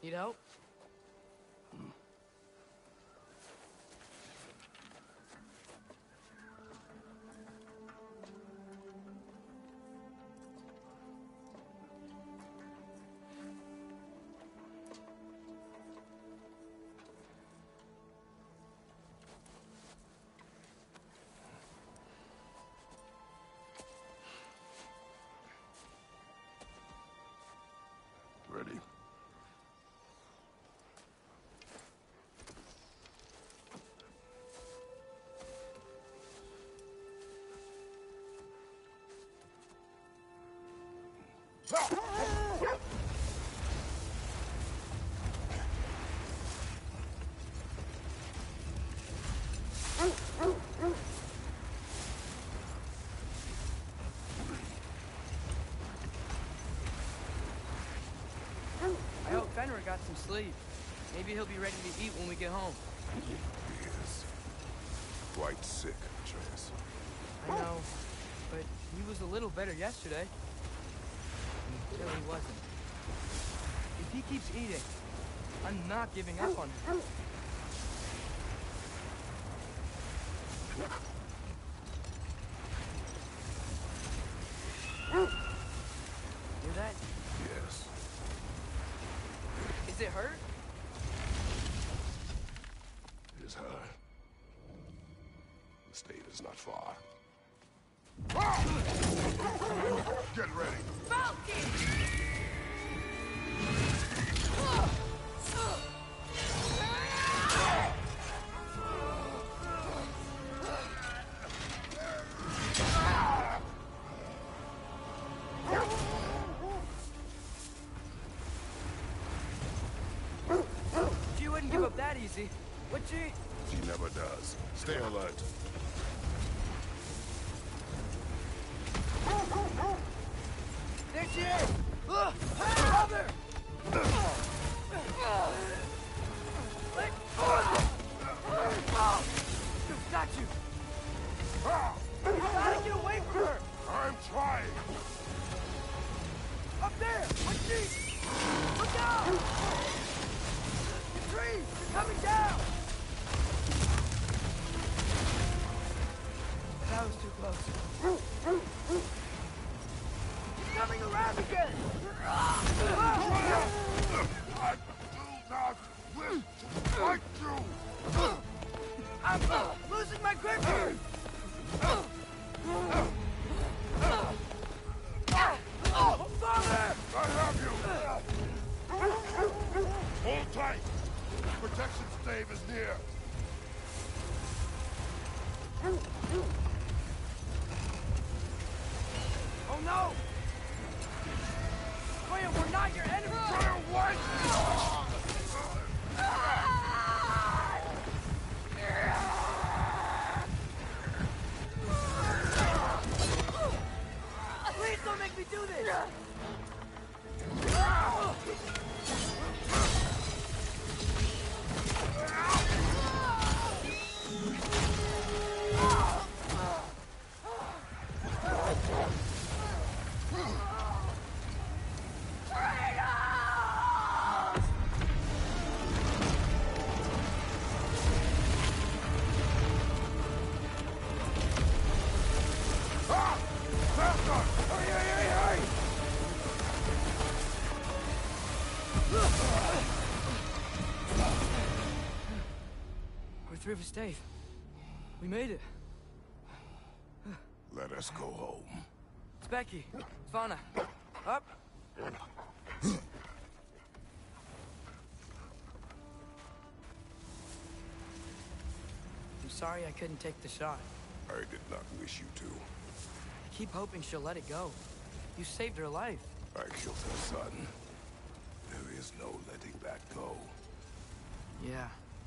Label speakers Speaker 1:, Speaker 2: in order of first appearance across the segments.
Speaker 1: Need help?
Speaker 2: Ready.
Speaker 1: I hope Fenrir got some sleep. Maybe he'll be ready to eat when we get home.
Speaker 2: He is quite sick, Atreus.
Speaker 1: I know, but he was a little better yesterday. Until he wasn't. If he keeps eating, I'm not giving up on him. Hear that?
Speaker 2: Yes.
Speaker 1: Is it hurt?
Speaker 2: It is her. The state is not far. Get ready.
Speaker 1: She wouldn't give up that easy, would she?
Speaker 2: She never does. Stay alert.
Speaker 1: There she is! Brother! Got you! You gotta get away from her!
Speaker 2: I'm trying.
Speaker 1: Up there! On sheet! Look out! The trees! They're coming down! That was too close. He's coming around again!
Speaker 2: I do not wish to fight you.
Speaker 1: I'm losing my grip here! Father!
Speaker 2: I have you. Hold tight. Protection stave is near.
Speaker 1: Oh no! Freya, we're not your enemy!
Speaker 2: Freya, what?
Speaker 1: Please don't make me do this! We're through for Stave. We made it.
Speaker 2: Let us go home.
Speaker 1: It's Becky. Fauna. Up. I'm sorry I couldn't take the shot.
Speaker 2: I did not wish you to.
Speaker 1: I keep hoping she'll let it go. You saved her life.
Speaker 2: I killed her son. There is no letting that go.
Speaker 1: Yeah.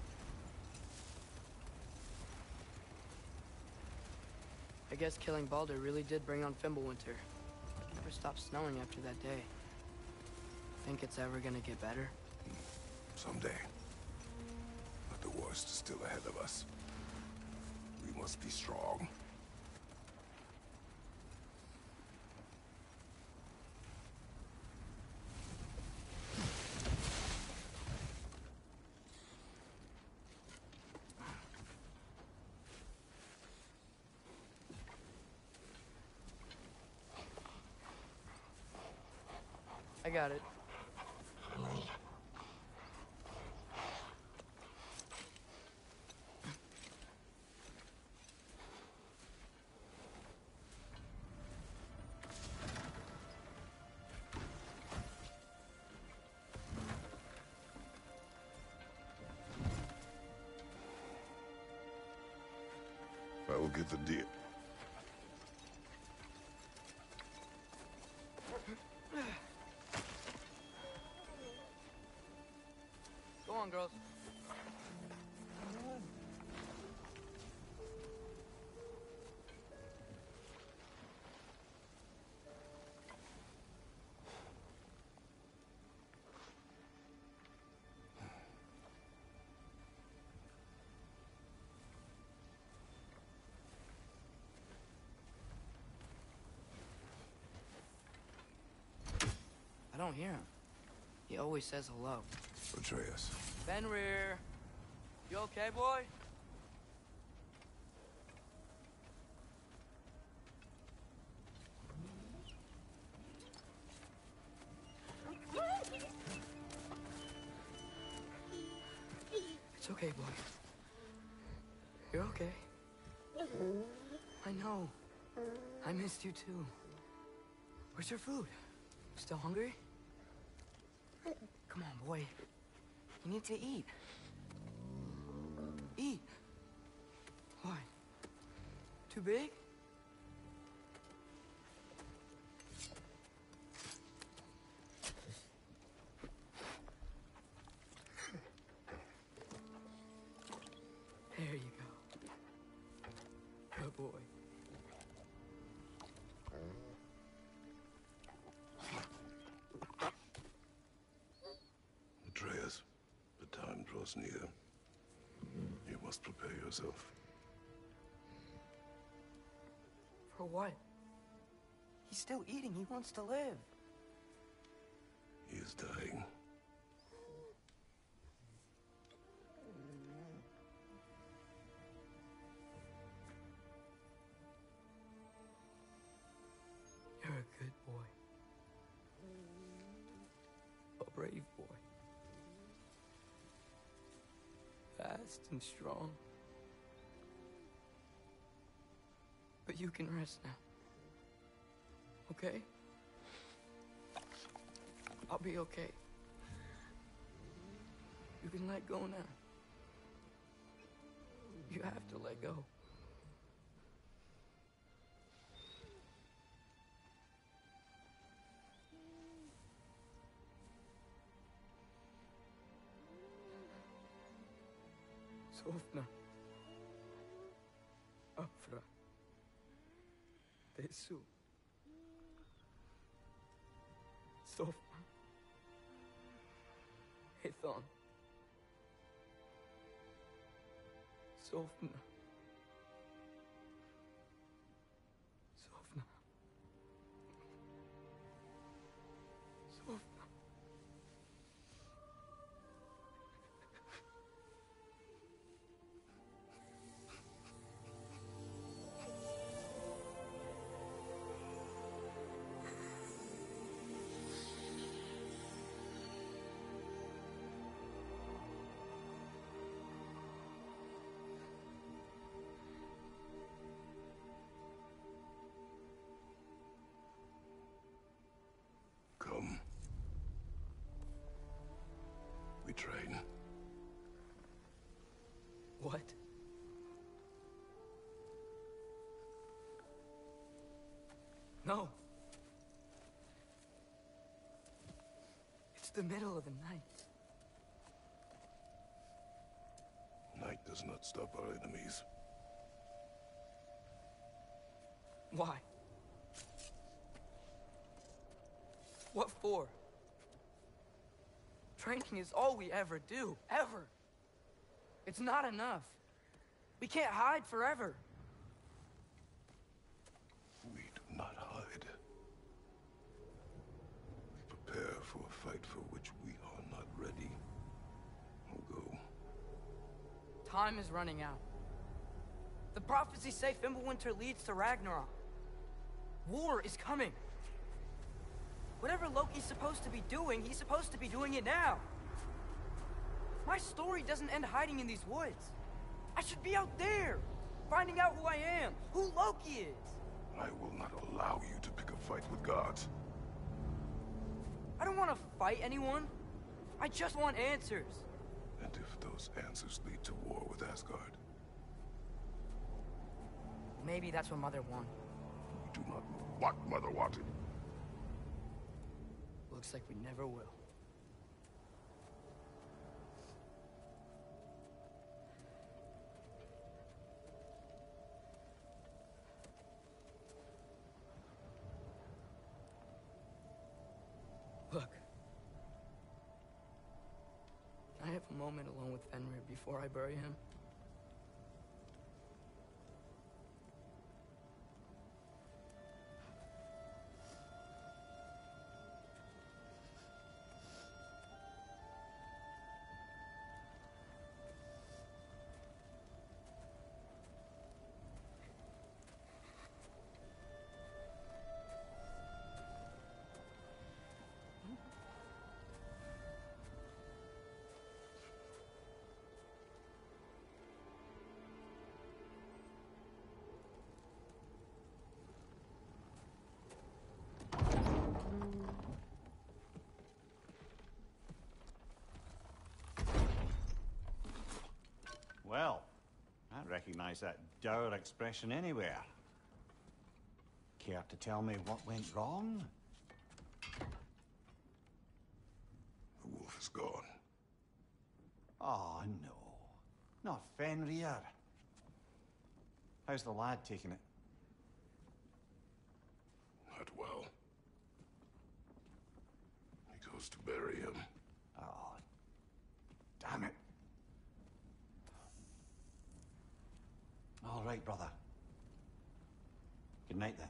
Speaker 1: I guess killing Baldur really did bring on Fimbulwinter. It never stopped snowing after that day. Think it's ever gonna get better?
Speaker 2: Someday. But the worst is still ahead of us. We must be strong.
Speaker 1: got it.
Speaker 2: I will get the deal.
Speaker 1: Go on, girls. I don't hear him. He always says hello.
Speaker 2: Atreus.
Speaker 1: Fenrir. You okay, boy? It's okay, boy. You're okay. I know. I missed you too. Where's your food? Still hungry? Come on, boy. You need to eat. Eat. Why? Too big? There you go. Good boy.
Speaker 2: Atreus, the time draws near. You must prepare yourself.
Speaker 1: For what? He's still eating. He wants to live.
Speaker 2: He is dying.
Speaker 1: You're a good boy. A brave boy. Fast and strong. But you can rest now. Okay? I'll be okay. You can let go now. You have to let go. Sofna. Afra. Tesu. Sofna. Hethon. Sofna. Sofna. Sofna.
Speaker 2: Come. We train.
Speaker 1: What? No. It's the middle of the night.
Speaker 2: Night does not stop our enemies.
Speaker 1: Why? What for? Training is all we ever do, ever. It's not enough. We can't hide forever.
Speaker 2: We do not hide. We prepare for a fight for which we are not ready. We'll go.
Speaker 1: Time is running out. The prophecies say Fimbulwinter leads to Ragnarok. War is coming. Whatever Loki's supposed to be doing, he's supposed to be doing it now. My story doesn't end hiding in these woods. I should be out there, finding out who I am, who Loki is.
Speaker 2: I will not allow you to pick a fight with gods.
Speaker 1: I don't want to fight anyone. I just want answers.
Speaker 2: And if those answers lead to war with Asgard?
Speaker 1: Maybe that's what Mother wanted.
Speaker 2: We do not know what Mother wanted.
Speaker 1: Looks like we never will. Look. Can I have a moment alone with Fenrir before I bury him?
Speaker 3: Well, I recognize that dour expression anywhere. Care to tell me what went wrong?
Speaker 2: The wolf is gone.
Speaker 3: Oh, no. Not Fenrir. How's the lad taking it?
Speaker 2: Not well. He goes to bury him.
Speaker 3: Oh, damn it. All right, brother. Good night, then.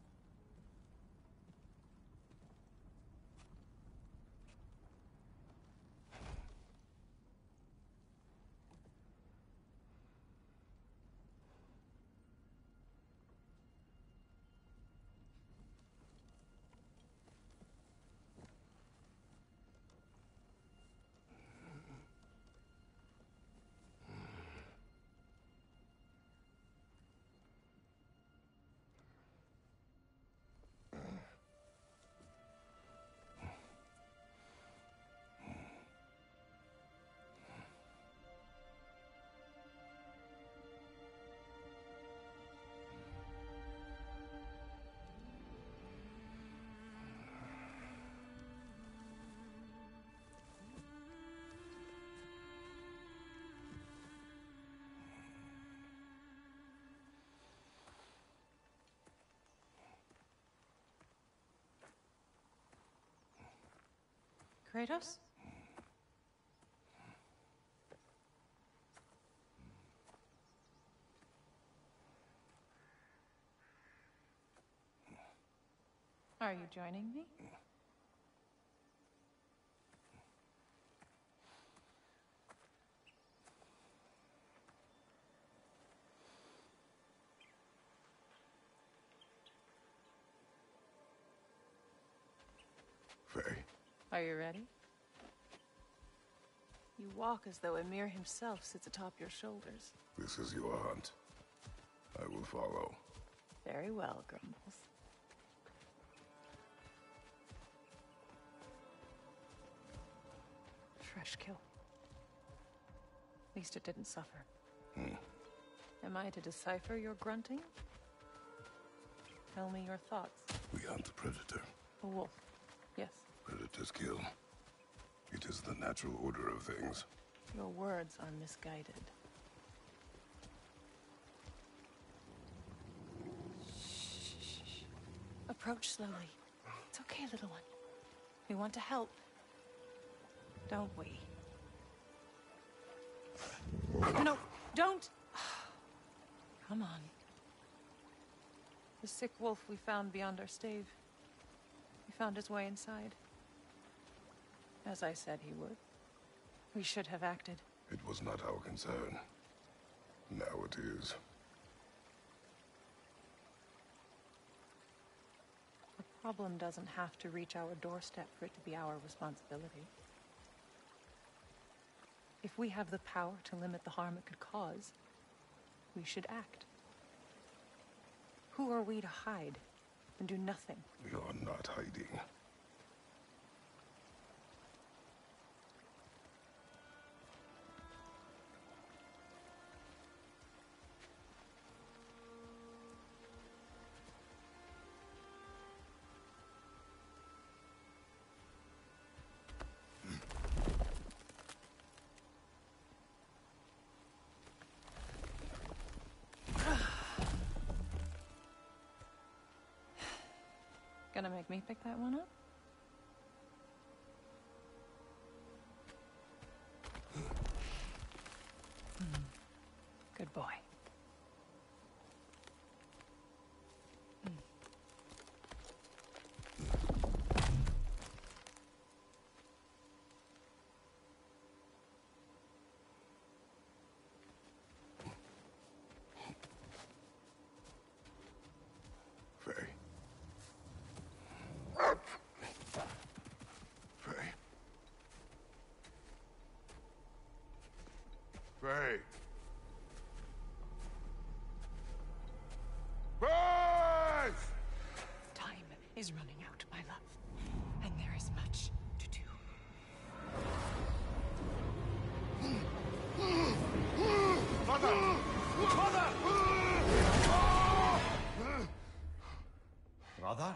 Speaker 4: Kratos? Are you joining me?
Speaker 2: Faye.
Speaker 4: Are you ready? You walk as though Ymir himself sits atop your shoulders.
Speaker 2: This is your hunt. I will follow.
Speaker 4: Very well, Grumbles. Fresh kill. At least it didn't suffer. Am I to decipher your grunting? Tell me your thoughts.
Speaker 2: We hunt the predator.
Speaker 4: A wolf. Yes.
Speaker 2: Predators kill. It is the natural order of things.
Speaker 4: Your words are misguided. Shh. Approach slowly. It's okay, little one. We want to help. Don't we? No, don't! Come on. The sick wolf we found beyond our stave. He found his way inside. As I said he would. We should have acted.
Speaker 2: It was not our concern. Now it is.
Speaker 4: problem doesn't have to reach our doorstep for it to be our responsibility. If we have the power to limit the harm it could cause, we should act. Who are we to hide and do nothing?
Speaker 2: We are not hiding.
Speaker 4: Gonna make me pick that one up? Good boy.
Speaker 2: Faye. Faye. Faye. Faye!
Speaker 4: Time is running out, my love. And there is much to do.
Speaker 2: Mother! Mother!
Speaker 3: Brother?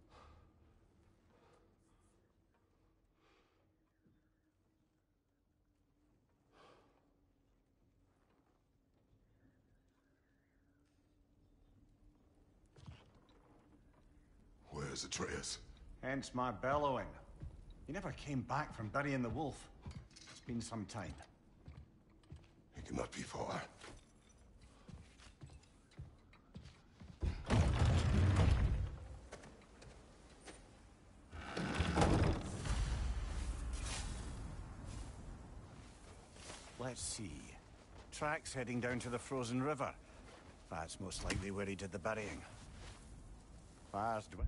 Speaker 2: Where's Atreus?
Speaker 3: Hence my bellowing. He never came back from burying the wolf. It's been some time.
Speaker 2: He cannot be far.
Speaker 3: Let's see. Tracks heading down to the frozen river. That's most likely where he did the burying. Fires do it.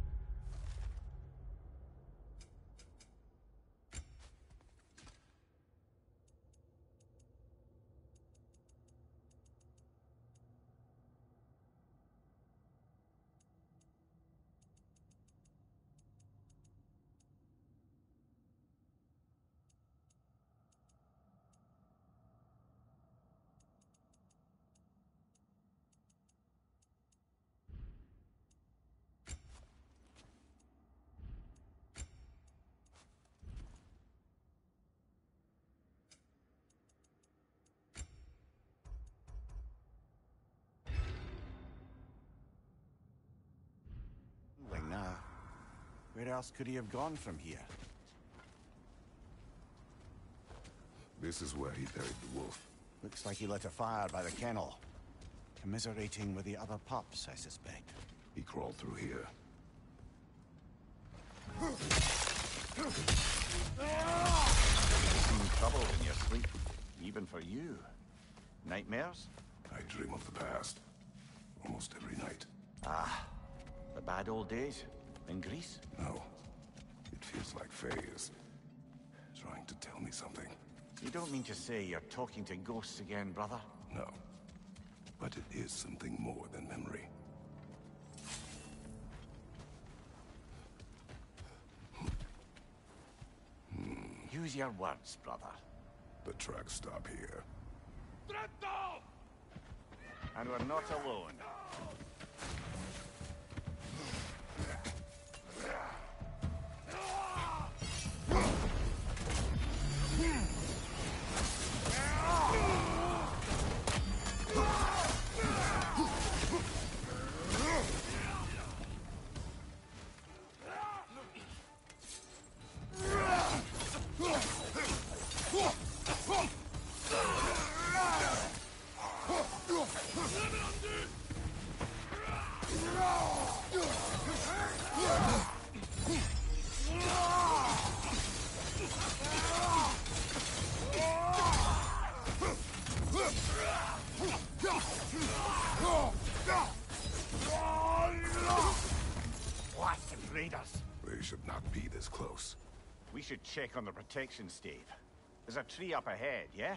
Speaker 3: Now, where else could he have gone from here?
Speaker 2: This is where he buried the wolf.
Speaker 3: Looks like he lit a fire by the kennel. Commiserating with the other pups, I suspect.
Speaker 2: He crawled through here.
Speaker 3: Some trouble in your sleep, even for you. Nightmares?
Speaker 2: I dream of the past. Almost every night.
Speaker 3: Ah, the bad old days in Greece?
Speaker 2: No. It feels like Faye is trying to tell me something.
Speaker 3: You don't mean to say you're talking to ghosts again, brother?
Speaker 2: No. But it is something more than memory.
Speaker 3: Use your words, brother.
Speaker 2: The tracks stop here.
Speaker 3: And we're not alone. raiders.
Speaker 2: They should not be this close.
Speaker 3: We should check on the protection stave. There's a tree up ahead, yeah?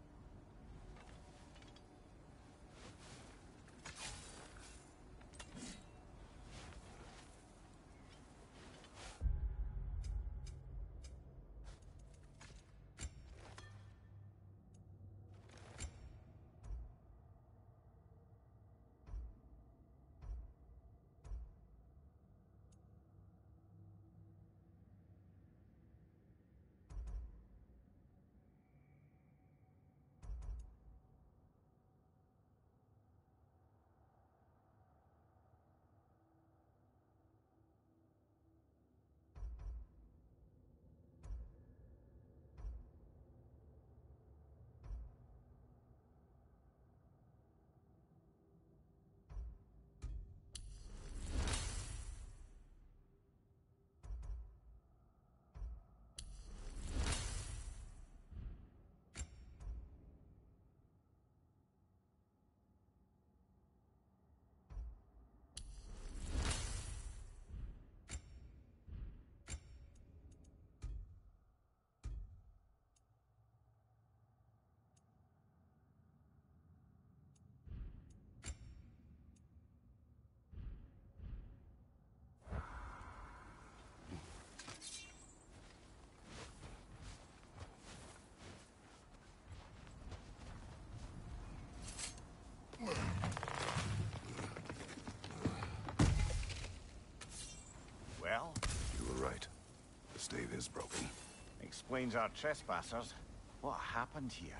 Speaker 3: Well?
Speaker 2: You were right. The stave is broken.
Speaker 3: Explains our trespassers. What happened here?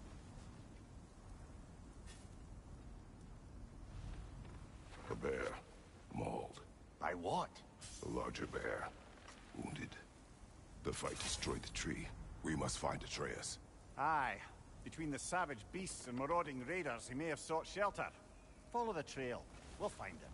Speaker 2: A bear. Mauled.
Speaker 3: By what?
Speaker 2: A larger bear. Wounded. The fight destroyed the tree. We must find Atreus.
Speaker 3: Aye. Between the savage beasts and marauding raiders, he may have sought shelter. Follow the trail. We'll find him.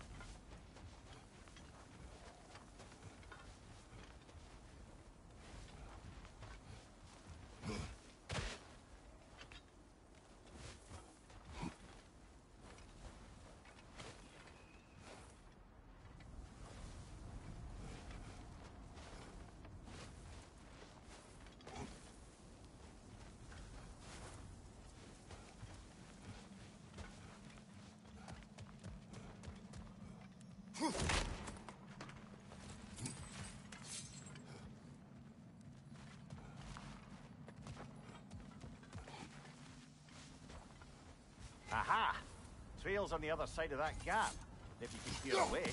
Speaker 3: Aha! Trail's on the other side of that gap, if you can clear a way.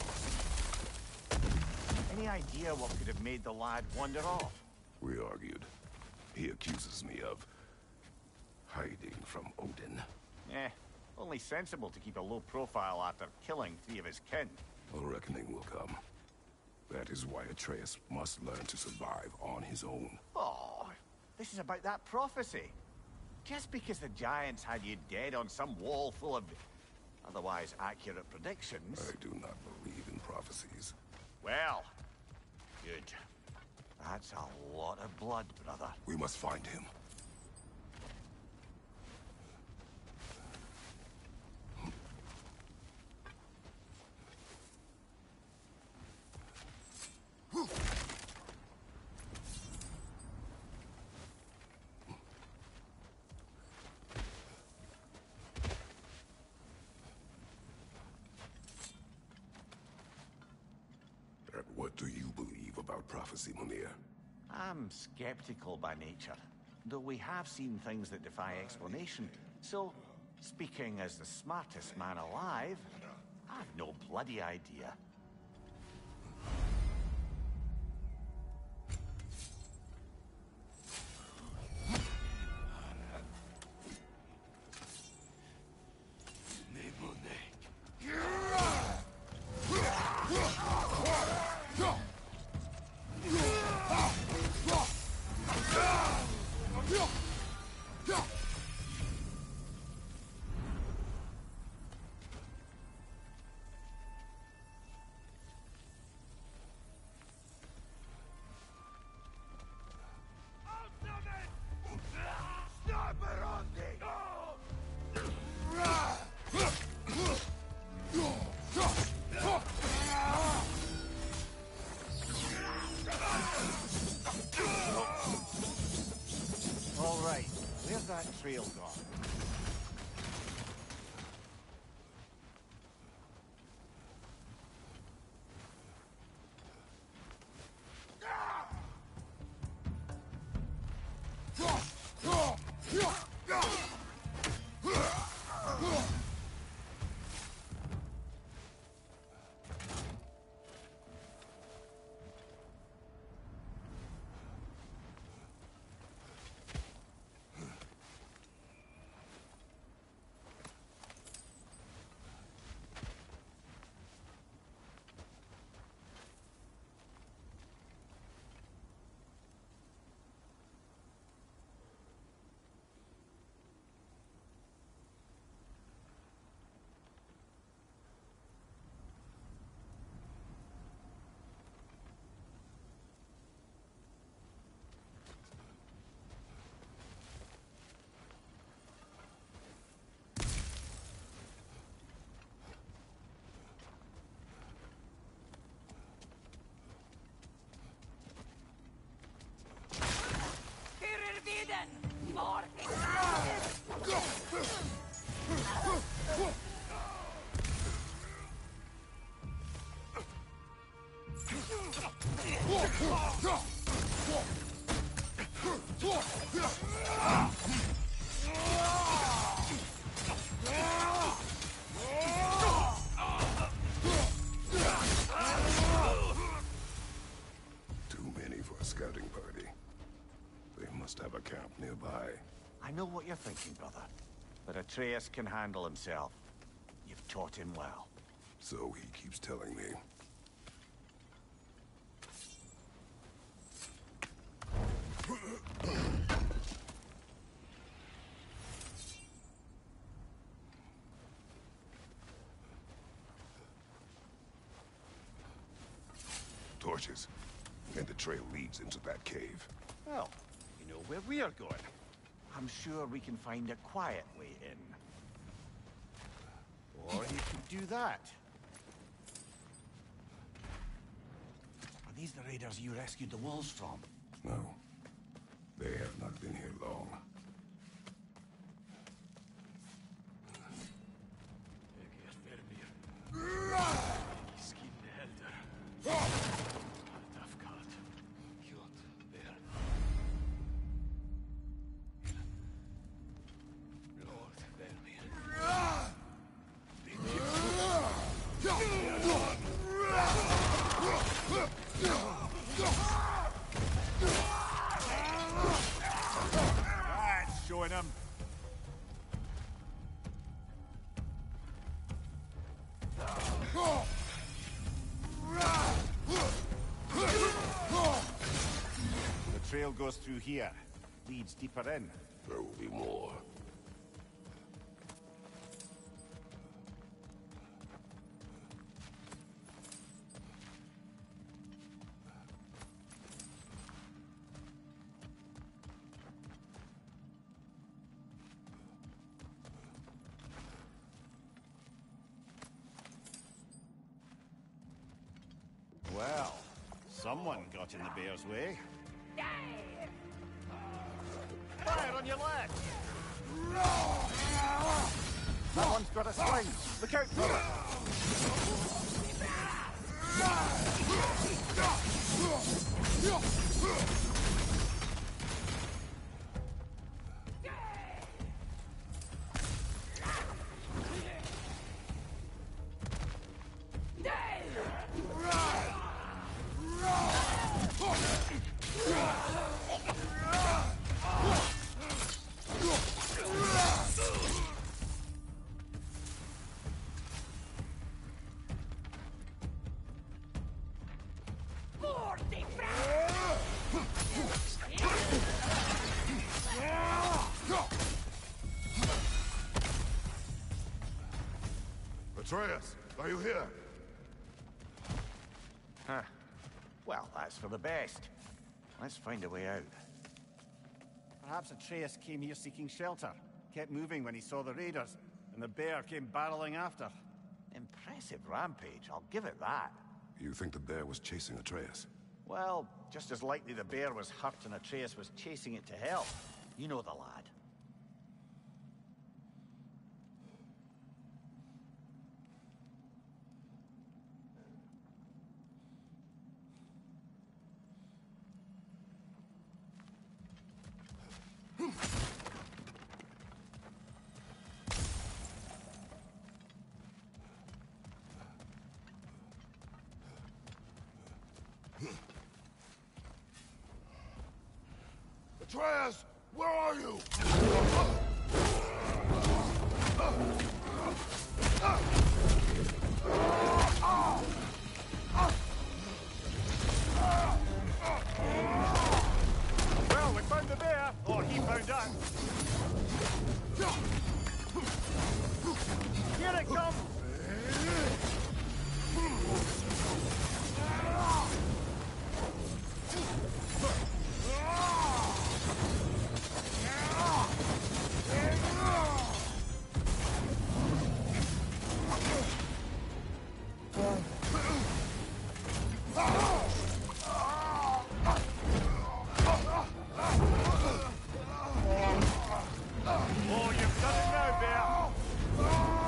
Speaker 3: Any idea what could have made the lad wander off?
Speaker 2: We argued. He accuses me of hiding from Odin.
Speaker 3: Only sensible to keep a low profile after killing 3 of his kin.
Speaker 2: A reckoning will come. That is why Atreus must learn to survive on his own.
Speaker 3: Oh, this is about that prophecy. Just because the giants had you dead on some wall full of otherwise accurate predictions...
Speaker 2: I do not believe in prophecies.
Speaker 3: Well, good. That's a lot of blood, brother.
Speaker 2: We must find him. What do you believe about prophecy, Mimir?
Speaker 3: I'm skeptical by nature, though we have seen things that defy explanation. So, speaking as the smartest man alive, I've no bloody idea. trail gone?
Speaker 2: Too many for a scouting party. They must have a camp nearby.
Speaker 3: I know what you're thinking, brother. But Atreus can handle himself. You've taught him well.
Speaker 2: So he keeps telling me. Torches. And the trail leads into that cave.
Speaker 3: Well, you know where we are going. I'm sure we can find a quiet way in. Or you could do that. Are these the raiders you rescued the wolves from?
Speaker 2: No. They have not been here long.
Speaker 3: That's showing him. The trail goes through here. Leads deeper in.
Speaker 2: There will be more.
Speaker 3: Well, someone got in the bear's way. Fire on your left! That one's got a sling. Look out for
Speaker 2: Atreus, are you here?
Speaker 3: Huh. Well, that's for the best. Let's find a way out. Perhaps Atreus came here seeking shelter. Kept moving when he saw the raiders, and the bear came barreling after. Impressive rampage, I'll give it that.
Speaker 2: You think the bear was chasing Atreus?
Speaker 3: Well, just as likely the bear was hurt and Atreus was chasing it to hell. You know the lad.
Speaker 2: Atreus! Where are you?
Speaker 5: Well, we found the bear, or he found us. Here it comes! Oh, you've done it now, bear!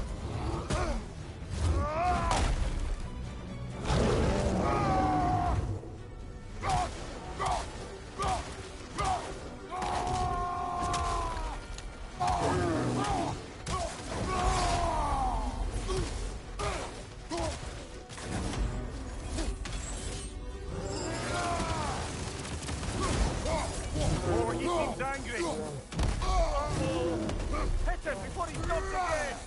Speaker 5: Oh, he seems angry! Hit him before he stops again!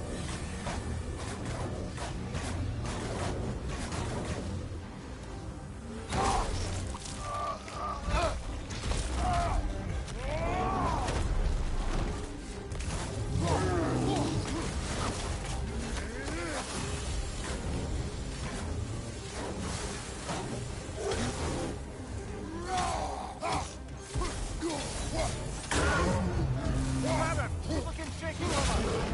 Speaker 5: Grab him! He's looking shaky, Mama!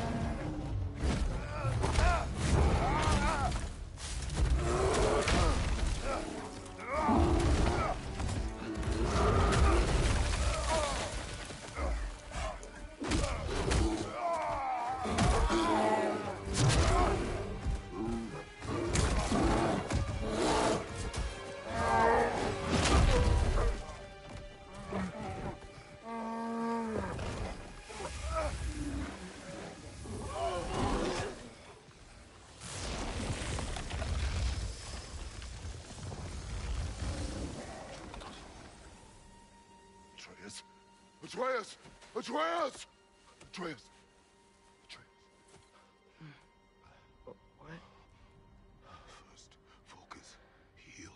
Speaker 2: Atreus! Atreus! Atreus! Atreus! Atreus!
Speaker 1: What?
Speaker 2: First, focus. Heal.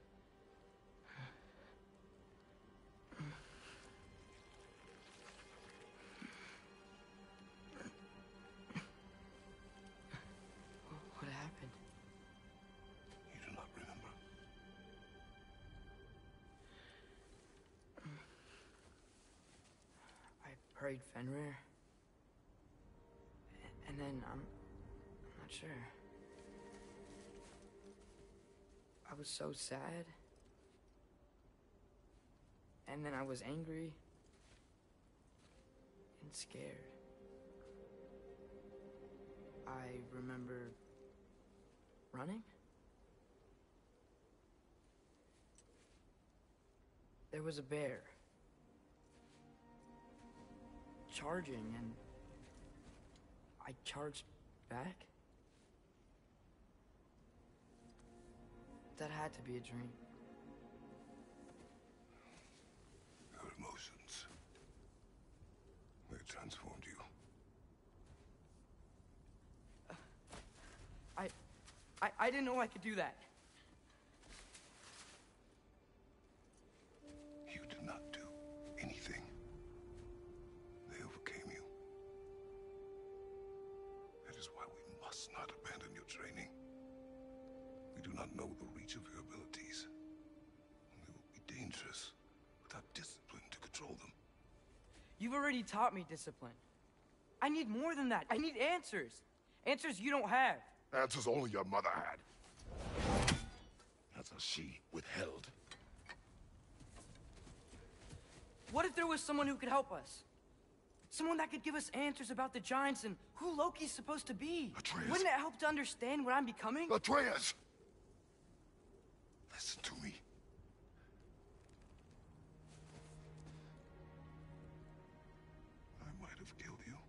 Speaker 1: What happened?
Speaker 2: You do not remember.
Speaker 1: I prayed Fenrir. And then I'm not sure. I was so sad. And then I was angry. And scared. I remember running. There was a bear. Charging, and I charged back. That had to be a dream.
Speaker 2: Your emotions. They transformed you.
Speaker 1: I didn't know I could do that.
Speaker 2: You did not do anything. They overcame you. That is why we must not abandon your training. We do not know the reach of your abilities. They will be dangerous without discipline to control them.
Speaker 1: You've already taught me discipline. I need more than that. I need answers. Answers you don't have.
Speaker 2: Answers only your mother had. Answers she withheld.
Speaker 1: What if there was someone who could help us? Someone that could give us answers about the giants and who Loki's supposed to be.
Speaker 2: Atreus.
Speaker 1: Wouldn't it help to understand what I'm becoming?
Speaker 2: Atreus! Listen to me. I might have killed you.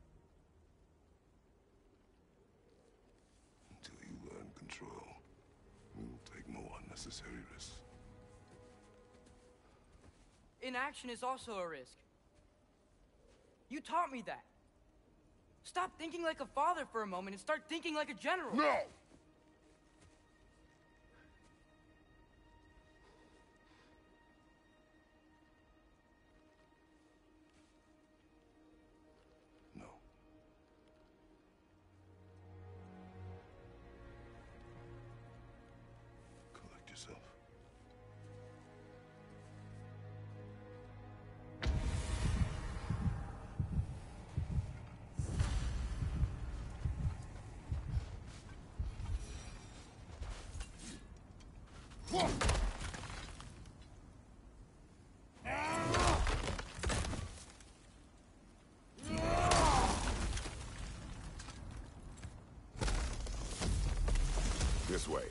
Speaker 2: Until you learn control, we will take no unnecessary risks.
Speaker 1: inaction is also a risk. You taught me that. Stop thinking like a father for a moment and start thinking like a general.
Speaker 2: No! No. Collect yourself. This way.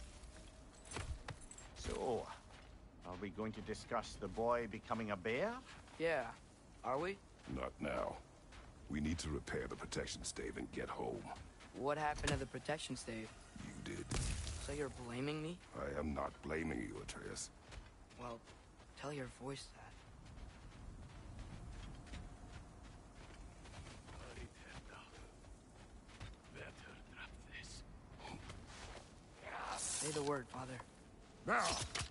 Speaker 3: So, are we going to discuss the boy becoming a bear?
Speaker 1: Yeah, are we?
Speaker 2: Not now. We need to repair the protection stave and get home.
Speaker 1: What happened to the protection stave?
Speaker 2: You did.
Speaker 1: So you're blaming me?
Speaker 2: I am not blaming you, Atreus.
Speaker 1: Well, tell your voice that. Say the word, Father.
Speaker 2: Now!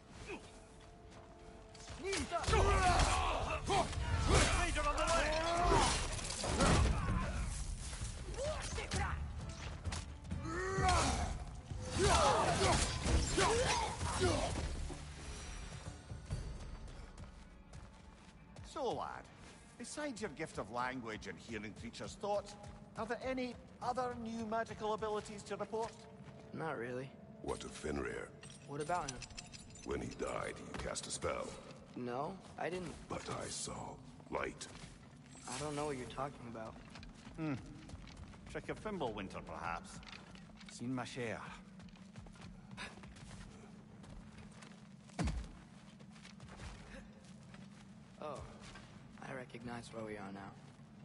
Speaker 3: So, lad, besides your gift of language and hearing creatures' thoughts, are there any other new magical abilities to report?
Speaker 1: Not really.
Speaker 2: What of Fenrir?
Speaker 1: What about him?
Speaker 2: When he died, you cast a spell.
Speaker 1: No, I didn't.
Speaker 2: But I saw light.
Speaker 1: I don't know what you're talking about.
Speaker 3: Trick of Fimbulwinter, perhaps. Seen my share.
Speaker 1: Oh, I recognize where we are now.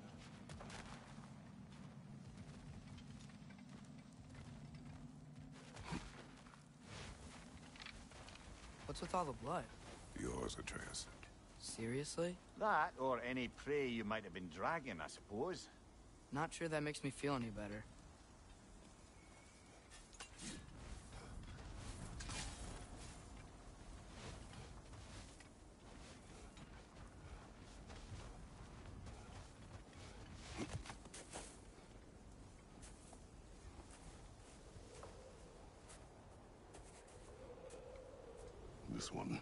Speaker 1: What's with all the blood?
Speaker 2: Yours, Atreus.
Speaker 1: Seriously?
Speaker 3: That, or any prey you might have been dragging, I suppose.
Speaker 1: Not sure that makes me feel any better.
Speaker 2: This one.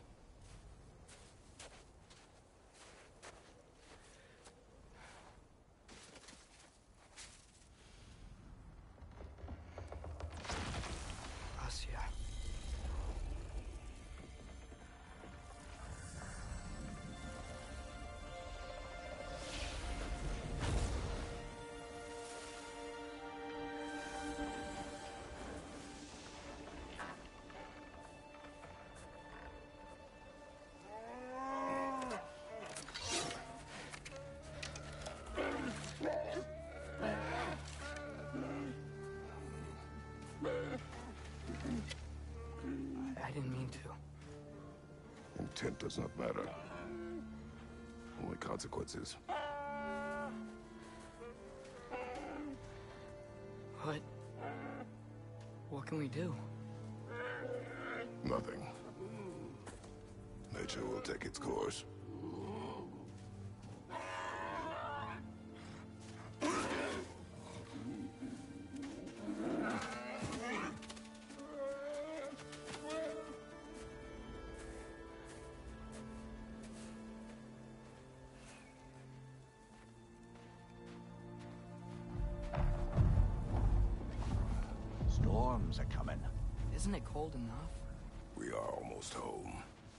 Speaker 1: Asya. I didn't mean to.
Speaker 2: Intent does not matter. Only consequences.
Speaker 1: What can we do?
Speaker 2: Nothing. Nature will take its course.
Speaker 3: Storms are coming.
Speaker 1: Isn't it cold enough?
Speaker 2: We are almost home.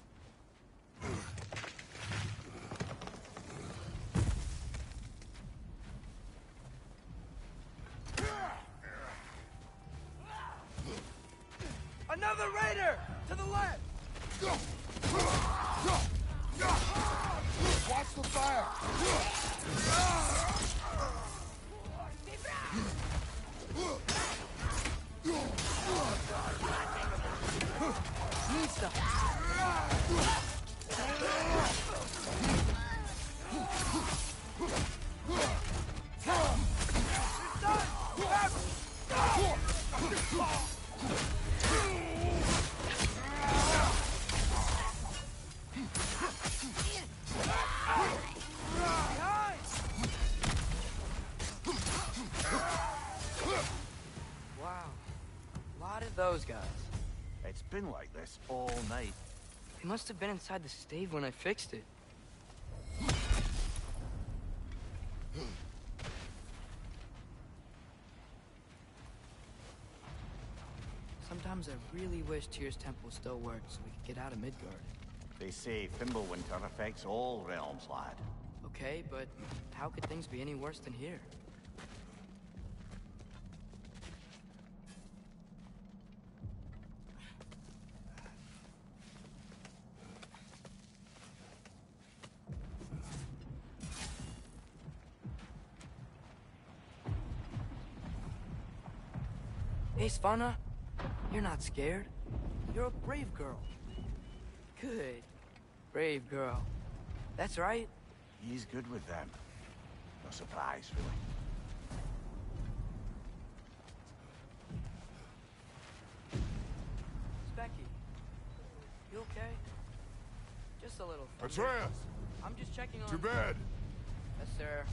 Speaker 1: Another raider! To the left!
Speaker 2: Watch the fire!
Speaker 1: Mista! Wow. A lot of those guys.
Speaker 3: It's been like this all night.
Speaker 1: They must have been inside the stave when I fixed it. Sometimes I really wish Tyr's temple still worked so we could get out of Midgard.
Speaker 3: They say Fimbulwinter affects all realms, lad.
Speaker 1: Okay, but how could things be any worse than here? Hey, Svanna, you're not scared. You're a brave girl. Good. Brave girl. That's right.
Speaker 3: He's good with them. No surprise, really.
Speaker 1: Specky, you okay? Just a little.
Speaker 5: Atreus!
Speaker 1: I'm just checking on...
Speaker 5: To bed!
Speaker 1: Yes, sir.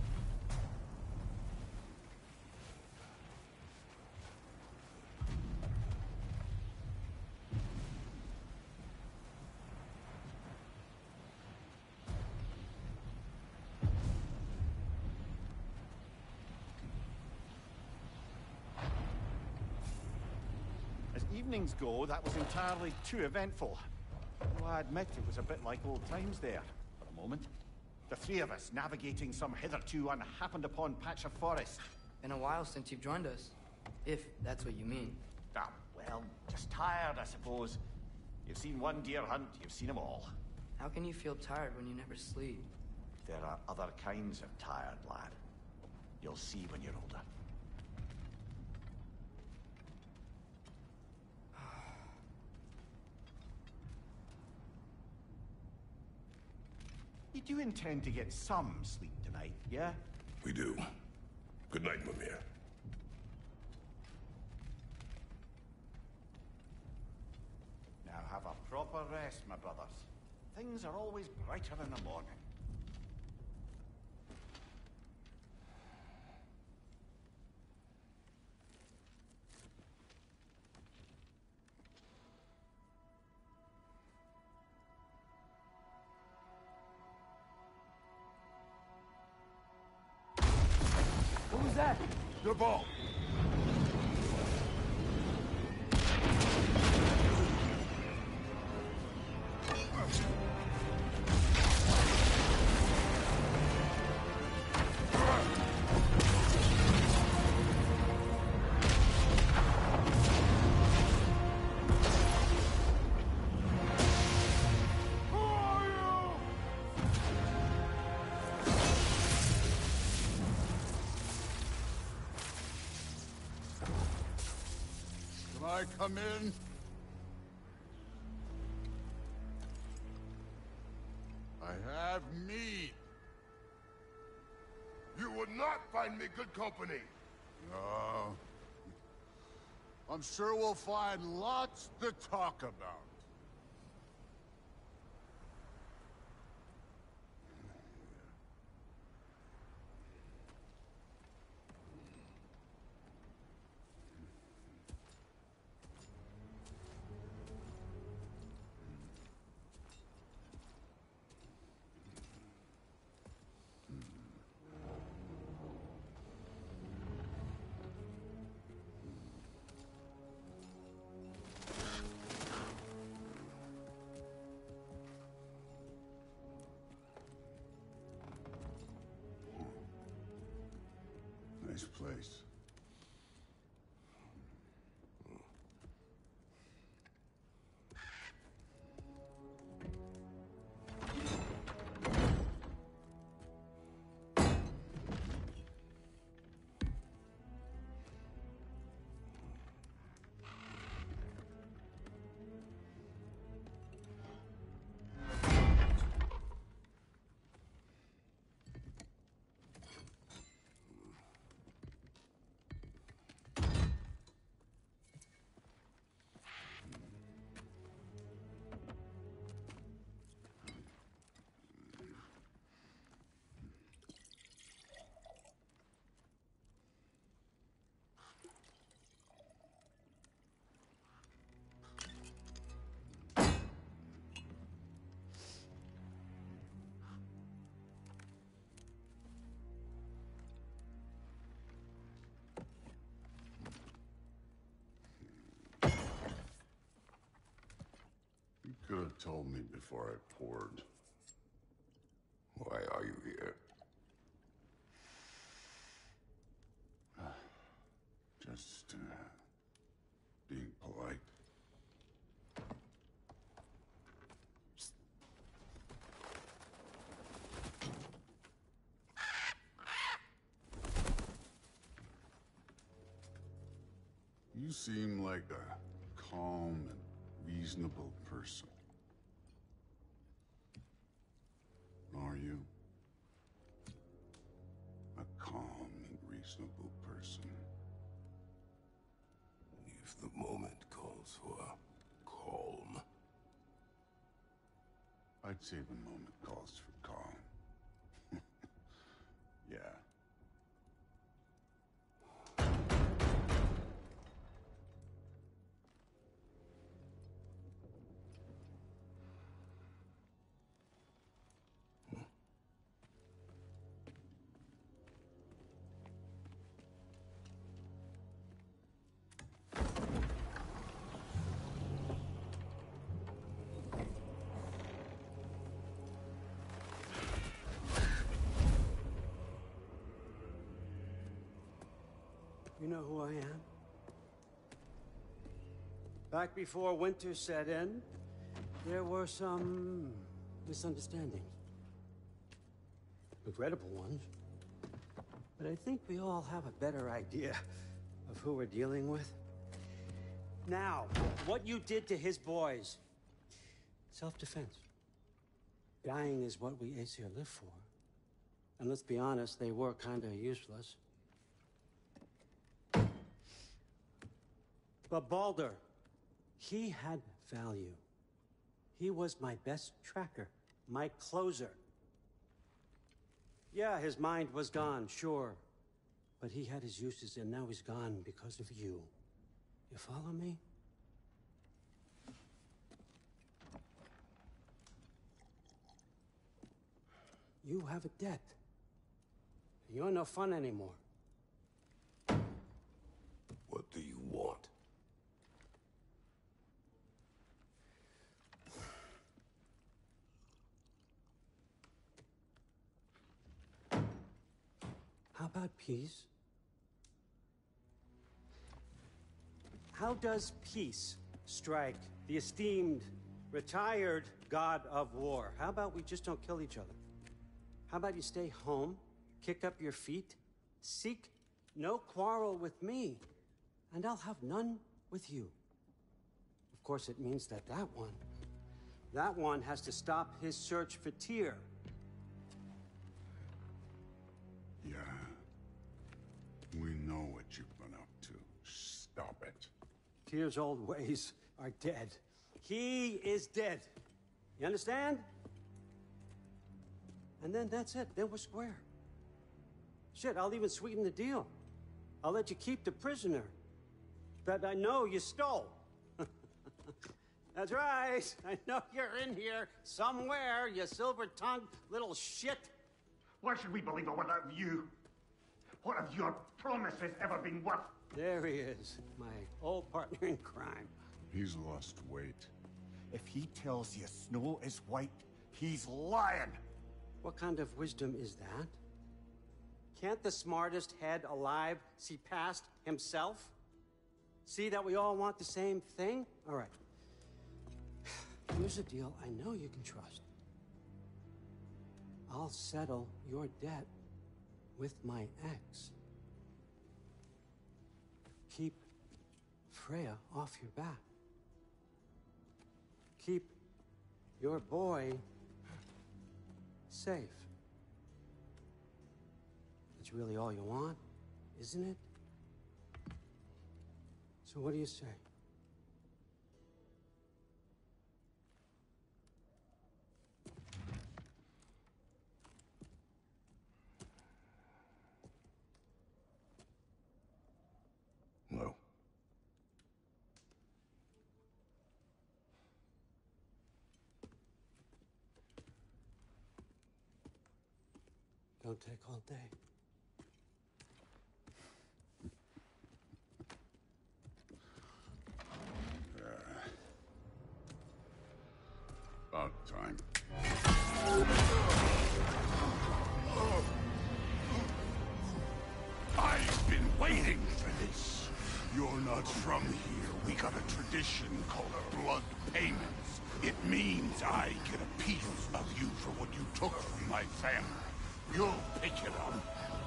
Speaker 3: As evenings go, that was entirely too eventful. Though I admit it was a bit like old times there, for a moment. The three of us navigating some hitherto unhappened-upon patch of forest.
Speaker 1: Been a while since you've joined us. If that's what you mean.
Speaker 3: Ah, well, just tired, I suppose. You've seen one deer hunt, you've seen them all.
Speaker 1: How can you feel tired when you never sleep?
Speaker 3: There are other kinds of tired, lad. You'll see when you're older. You do intend to get some sleep tonight, yeah?
Speaker 2: We do. Good night, Mimir.
Speaker 3: Now have a proper rest, my brothers. Things are always brighter in the morning.
Speaker 1: What was that?
Speaker 5: The ball! I come in? I have meat.
Speaker 2: You would not find me good company.
Speaker 5: No. I'm sure we'll find lots to talk about. Nice place. told me before I poured.
Speaker 2: Why are you here?
Speaker 5: Just, being polite. You seem like a calm and reasonable person. Are you? A calm and reasonable person.
Speaker 2: If the moment calls for calm.
Speaker 5: I'd say the moment calls for calm. Yeah.
Speaker 6: You know who I am? Back before winter set in, there were some misunderstandings. Regrettable ones. But I think we all have a better idea of who we're dealing with. Now, what you did to his boys. Self-defense. Dying is what we Aesir live for. And let's be honest, they were kinda useless. But Baldur, he had value. He was my best tracker, my closer. Yeah, his mind was gone, sure. But he had his uses, and now he's gone because of you. You follow me? You have a debt. You're no fun anymore.
Speaker 2: What do you want?
Speaker 6: How about peace? How does peace strike the esteemed, retired god of war? How about we just don't kill each other? How about you stay home, kick up your feet, seek no quarrel with me, and I'll have none with you. Of course, it means that that one has to stop his search for Tyr.
Speaker 5: Yeah. We know what you've been up to. Stop it.
Speaker 6: Tyr's old ways are dead. He is dead. You understand? And then that's it. Then we're square. Shit, I'll even sweeten the deal. I'll let you keep the prisoner that I know you stole. That's right. I know you're in here somewhere, you silver-tongued little shit.
Speaker 7: Why should we believe a word of you? What have your promises ever been worth?
Speaker 6: There he is, my old partner in crime.
Speaker 5: He's lost weight.
Speaker 7: If he tells you snow is white, he's lying.
Speaker 6: What kind of wisdom is that? Can't the smartest head alive see past himself? See that we all want the same thing? All right. Here's a deal I know you can trust. I'll settle your debt with my ex. Keep Freya off your back. Keep your boy safe. That's really all you want, isn't it? So what do you say?
Speaker 2: No.
Speaker 6: Don't take all day.
Speaker 5: time. I've been waiting for this. You're not from here. We got a tradition called blood payments. It means I get a piece of you for what you took from my family. You'll pick it up.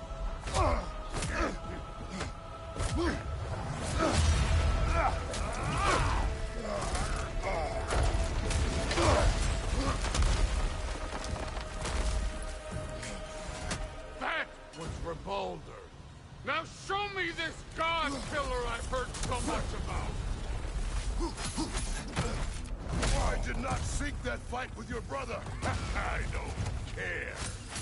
Speaker 8: That was Revolder. Now show me this god killer I've heard so much about.
Speaker 2: I did not seek that fight with your brother.
Speaker 5: I don't care.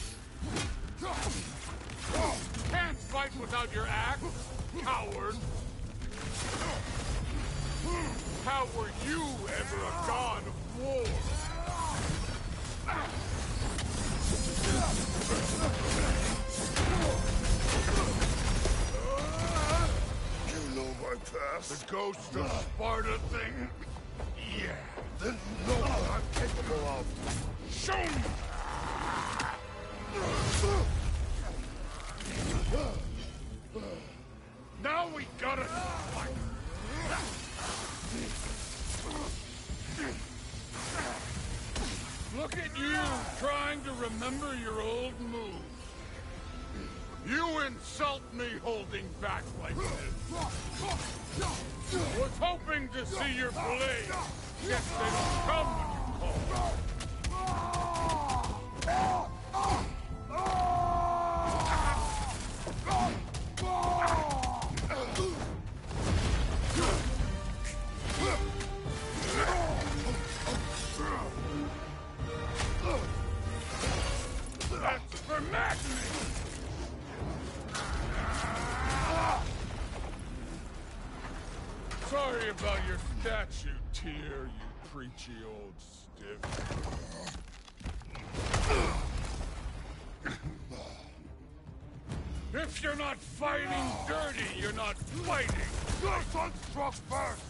Speaker 8: Can't fight without your axe, coward. How were you ever a god of war?
Speaker 2: You know my past.
Speaker 8: The ghost of Sparta thing?
Speaker 2: Yeah. Then you know what I'm capable of.
Speaker 8: Show me! Now we gotta fight. Look at you, trying to remember your old moves. You insult me holding back like this. Was hoping to see your blade. Guess they don't come when you call. That's for madness! Sorry about your statue, Tyr, you preachy old stiff. If you're not fighting dirty, you're not fighting!
Speaker 2: Your son struck first!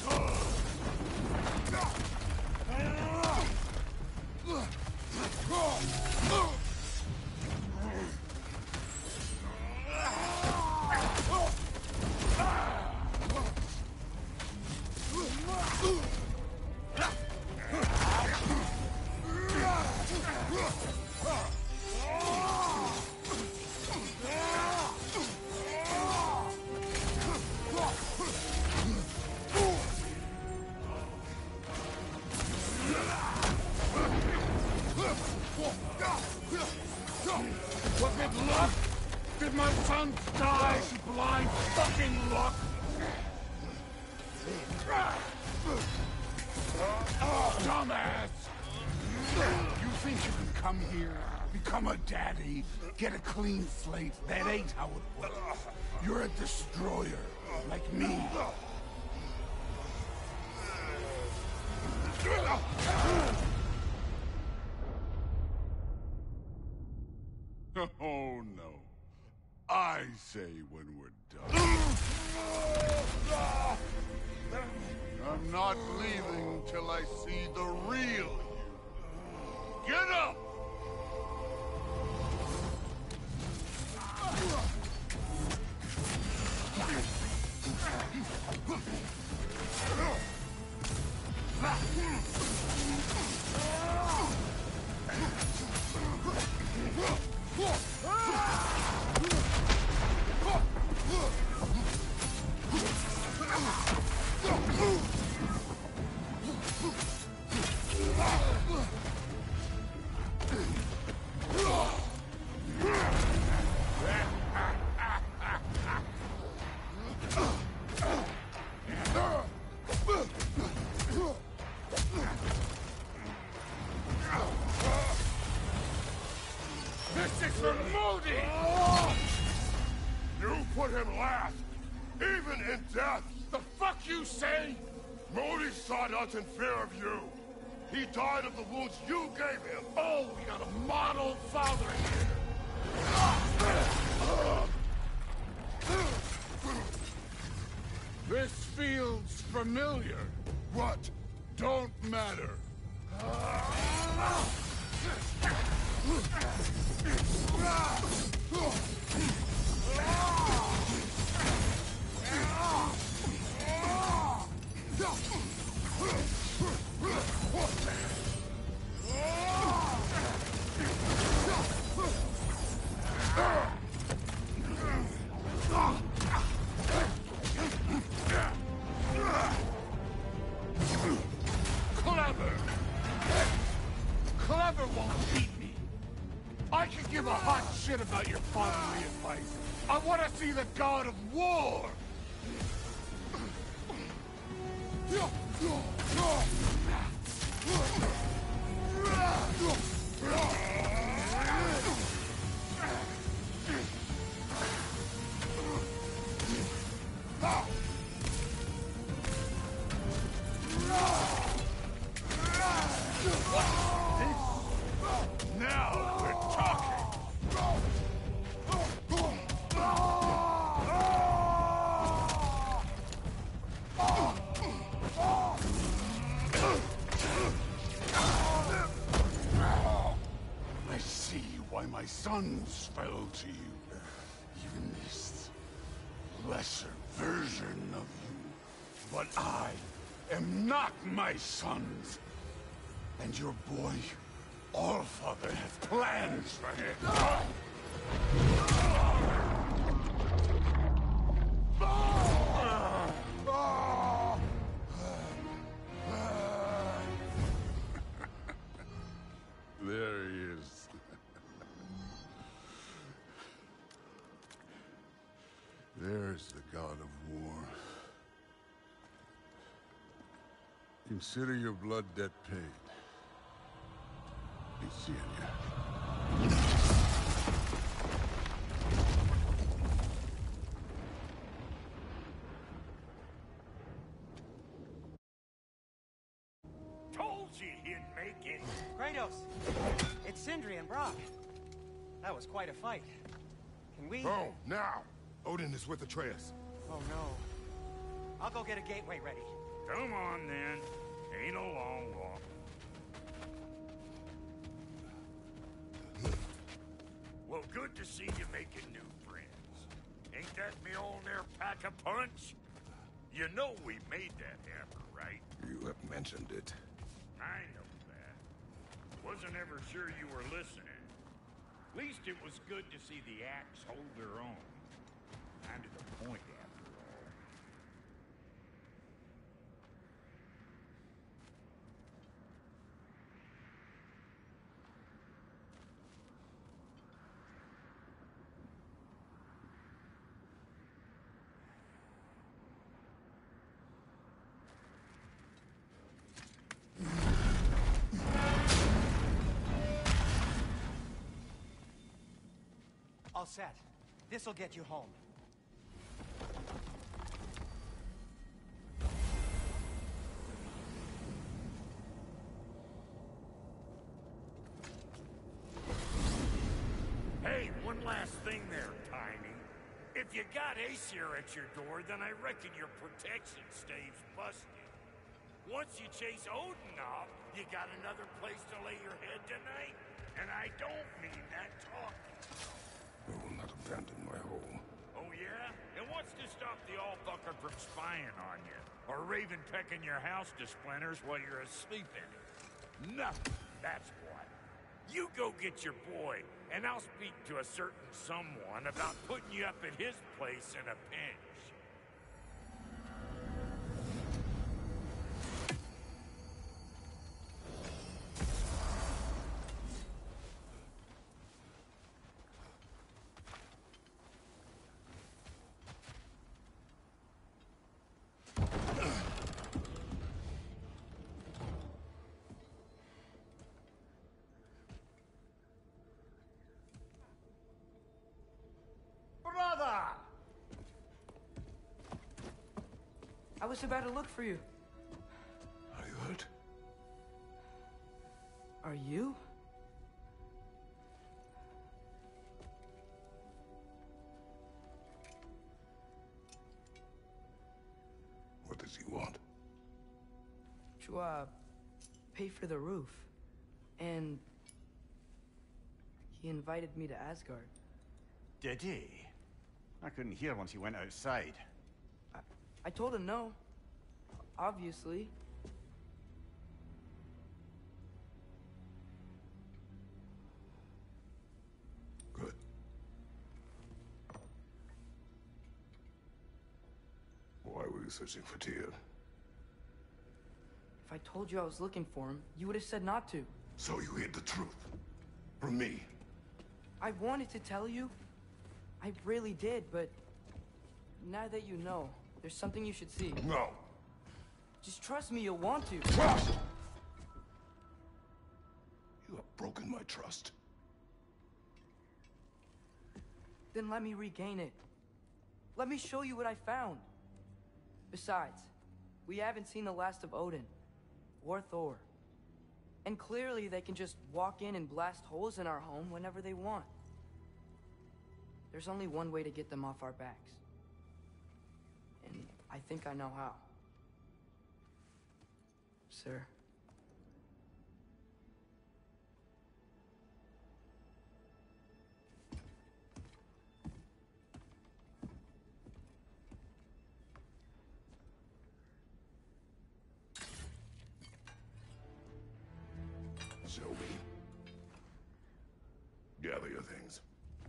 Speaker 8: Was it luck? Did my son die to blind fucking luck? Dumbass!
Speaker 5: You think you can come here, become a daddy, get a clean slate? That ain't how it works. You're a destroyer, like me. Oh, no. I say when we're done. I'm not leaving till I see the real you. Get up!
Speaker 8: This is for Modi!
Speaker 2: You put him last, even in death.
Speaker 8: The fuck you say?
Speaker 2: Modi sought us in fear of you. He died of the wounds you gave him.
Speaker 8: Oh, we got a model father here. This feels familiar.
Speaker 2: What?
Speaker 8: Don't matter.
Speaker 5: Clever won't beat me. I can give a hot shit about your fatherly advice. I want to see the god of war! Now we're talking! I see why my sons fell to you. Even this lesser version of you. But I am not my sons. And your boy, Allfather, has plans for him. There he is. There's the god of war. Consider your blood debt paid. Be seeing ya.
Speaker 9: Told you he'd make it.
Speaker 1: Kratos! It's Sindri and Brock. That was quite a fight. Can we...
Speaker 2: Oh, now! Odin is with Atreus.
Speaker 1: Oh, no. I'll go get a gateway ready.
Speaker 9: Come on, then. Ain't a long walk. Well, good to see you making new friends. Ain't that me old there pack a punch? You know we made that hammer, right?
Speaker 2: You have mentioned it.
Speaker 9: I know that. Wasn't ever sure you were listening. Least it was good to see the axe hold their own. Kind of the point, after all.
Speaker 1: All set. This'll get you home.
Speaker 9: Hey, one last thing there, Tiny. If you got Aesir at your door, then I reckon your protection stave's busted. Once you chase Odin off, you got another place to lay your head tonight? And I don't mean that talking.
Speaker 2: I will not abandon my home.
Speaker 9: Oh, yeah? And what's to stop the all-fucker from spying on you? Or Raven pecking your house to splinters while you're asleep in it? Nothing, that's what. You go get your boy, and I'll speak to a certain someone about putting you up at his place in a pinch.
Speaker 1: Brother!
Speaker 10: I was about to look for you.
Speaker 2: Are you hurt?
Speaker 10: Are you?
Speaker 2: What does he want?
Speaker 10: To,
Speaker 1: pay for the roof. And he invited me to Asgard.
Speaker 11: Did he? I couldn't hear once he went outside.
Speaker 1: I told him no. Obviously.
Speaker 2: Good. Why were you searching for Tyr?
Speaker 1: If I told you I was looking for him, you would have said not to.
Speaker 2: So you hid the truth. From me.
Speaker 1: I wanted to tell you. I really did, but now that you know, there's something you should see.
Speaker 2: No.
Speaker 1: Just trust me, you'll want to.
Speaker 2: Trust! You have broken my trust.
Speaker 1: Then let me regain it. Let me show you what I found. Besides, we haven't seen the last of Odin. Or Thor. And clearly they can just walk in and blast holes in our home whenever they want. There's only one way to get them off our backs. And I think I know how. Sir.
Speaker 2: Show me. Gather your things.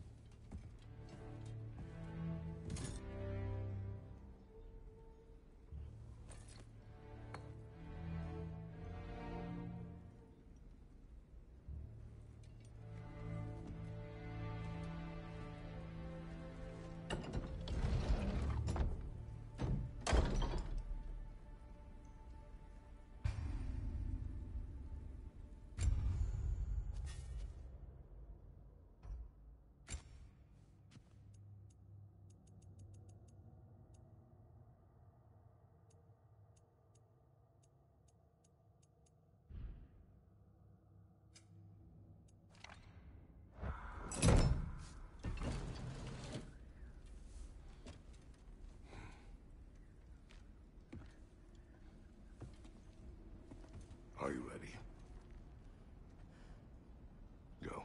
Speaker 2: Are you ready? Go.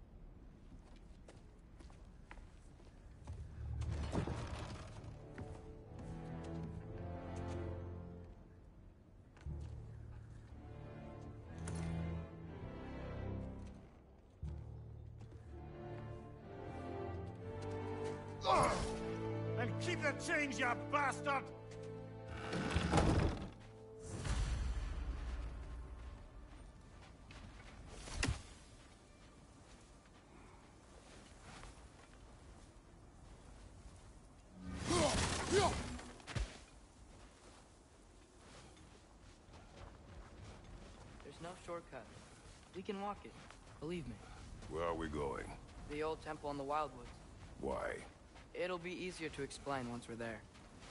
Speaker 11: And keep the change, you bastard!
Speaker 1: There's no shortcut. We can walk it. Believe me.
Speaker 2: Where are we going?
Speaker 1: The old temple in the Wildwoods.
Speaker 2: Why?
Speaker 1: It'll be easier to explain once we're there.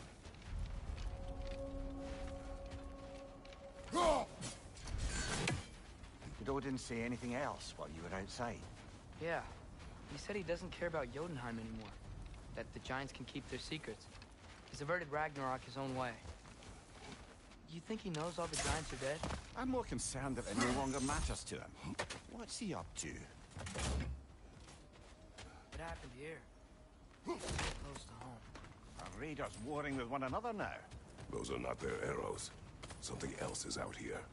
Speaker 3: Did Odin say anything else while you were outside?
Speaker 1: Yeah. He said he doesn't care about Jotunheim anymore. That the Giants can keep their secrets. He's averted Ragnarok his own way. You think he knows all the Giants are dead?
Speaker 11: I'm more concerned that it no longer matters to him. What's he up to?
Speaker 1: What happened here? Close to home.
Speaker 11: Our raiders warring with one another now.
Speaker 2: Those are not their arrows. Something else is out here.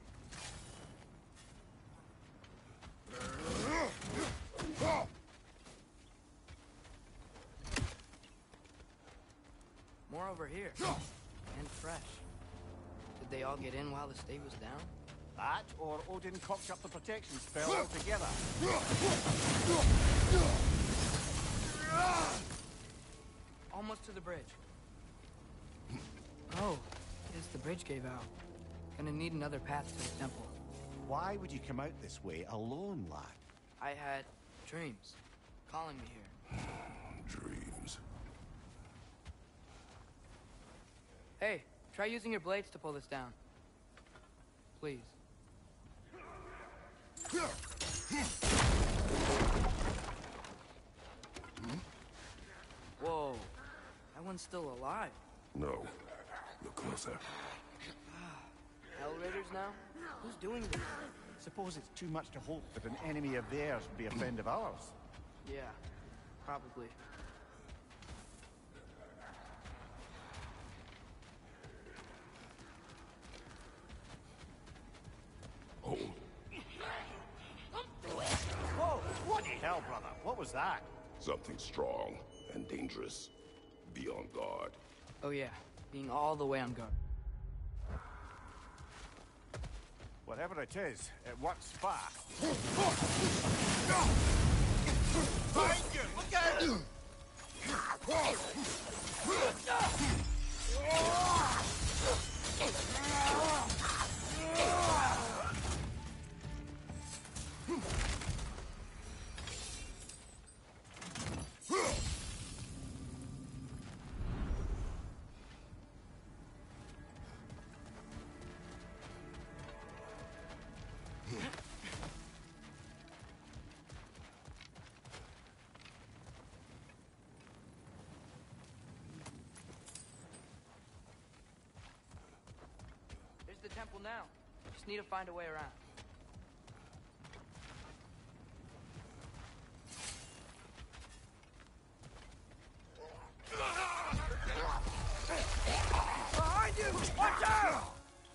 Speaker 1: More over here. And fresh. Did they all get in while the state was down?
Speaker 11: That, or Odin cocked up the protection spell altogether.
Speaker 1: Almost to the bridge. Oh, guess the bridge gave out. Gonna need another path to the temple.
Speaker 11: Why would you come out this way alone, lad?
Speaker 1: I had dreams calling me here.
Speaker 2: Dreams.
Speaker 1: Hey, try using your blades to pull this down. Please. Whoa, that one's still alive.
Speaker 2: No. Look closer.
Speaker 1: Hell Raiders now? Who's doing this?
Speaker 11: Suppose it's too much to hope that an enemy of theirs would be a friend of ours.
Speaker 1: Yeah, probably.
Speaker 2: Hold.
Speaker 11: Whoa! What the hell, brother? What was that?
Speaker 2: Something strong and dangerous. Be on guard.
Speaker 1: Oh yeah, being all the way on guard.
Speaker 11: Whatever it is, it works fast.
Speaker 5: Thank you! Look out!
Speaker 1: There's the temple now. Just need to find a way around. Behind you! Watch out!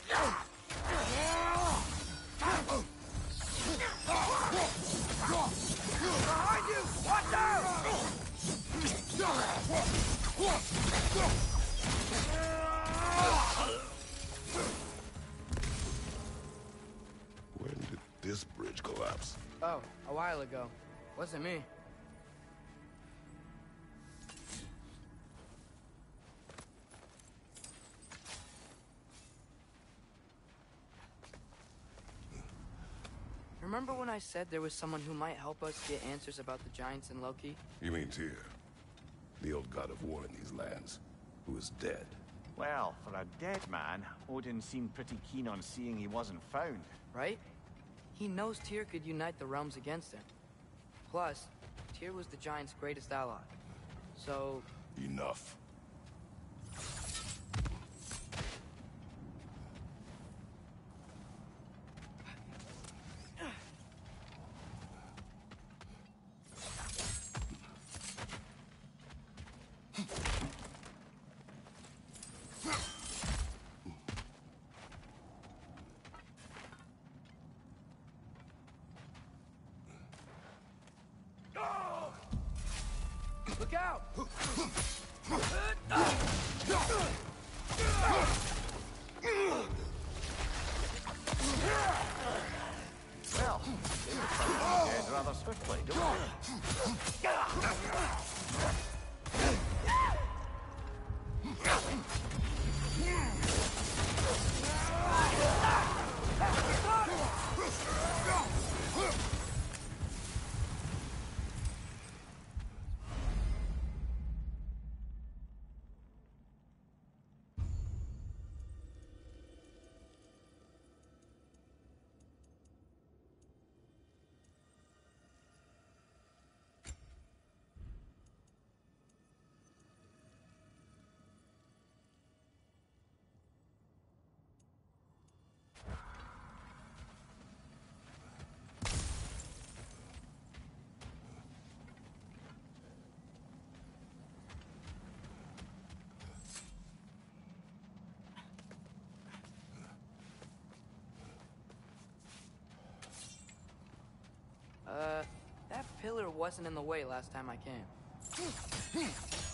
Speaker 1: Behind you! Watch out!
Speaker 2: When did this bridge collapse?
Speaker 1: Oh, a while ago. Wasn't me. Remember when I said there was someone who might help us get answers about the giants and Loki?
Speaker 2: You mean Tyr? The old god of war in these lands, who is dead.
Speaker 3: Well, for a dead man, Odin seemed pretty keen on seeing he wasn't found.
Speaker 1: Right? He knows Tyr could unite the realms against him. Plus, Tyr was the giant's greatest ally. So...
Speaker 2: Enough.
Speaker 1: Look out!
Speaker 3: Well, they would find dead rather swiftly, don't they?
Speaker 1: That pillar wasn't in the way last time I came.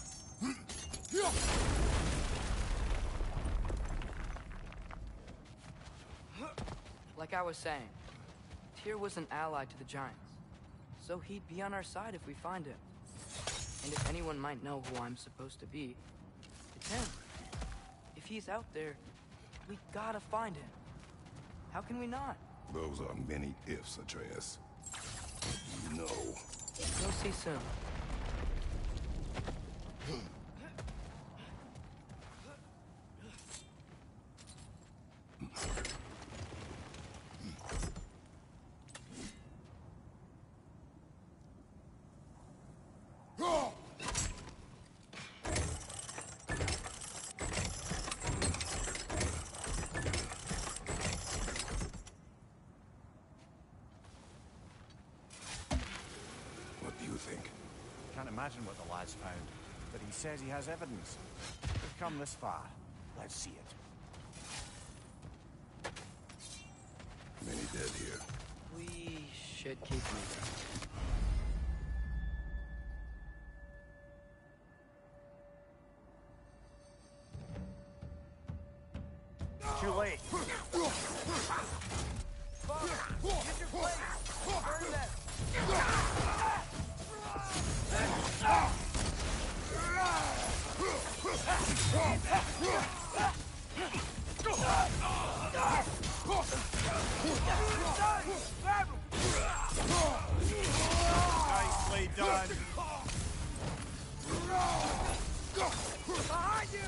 Speaker 1: Like I was saying, Tyr was an ally to the giants, so he'd be on our side if we find him. And if anyone might know who I'm supposed to be, it's him. If he's out there, we gotta find him. How can we not?
Speaker 2: Those are many ifs, Atreus. You know.
Speaker 1: We'll see soon.
Speaker 11: imagine what the lad's found, but he says he has evidence. We've come this far. Let's see it.
Speaker 2: Many dead here.
Speaker 1: We should keep moving.
Speaker 11: Too late.
Speaker 1: Father, get your blade! Burn them!
Speaker 11: Nicely done.
Speaker 1: Behind you!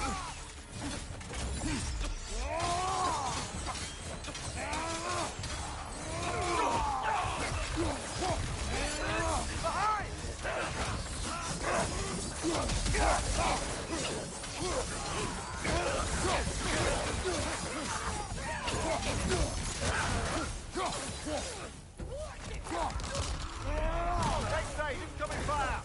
Speaker 11: Right side, incoming fire.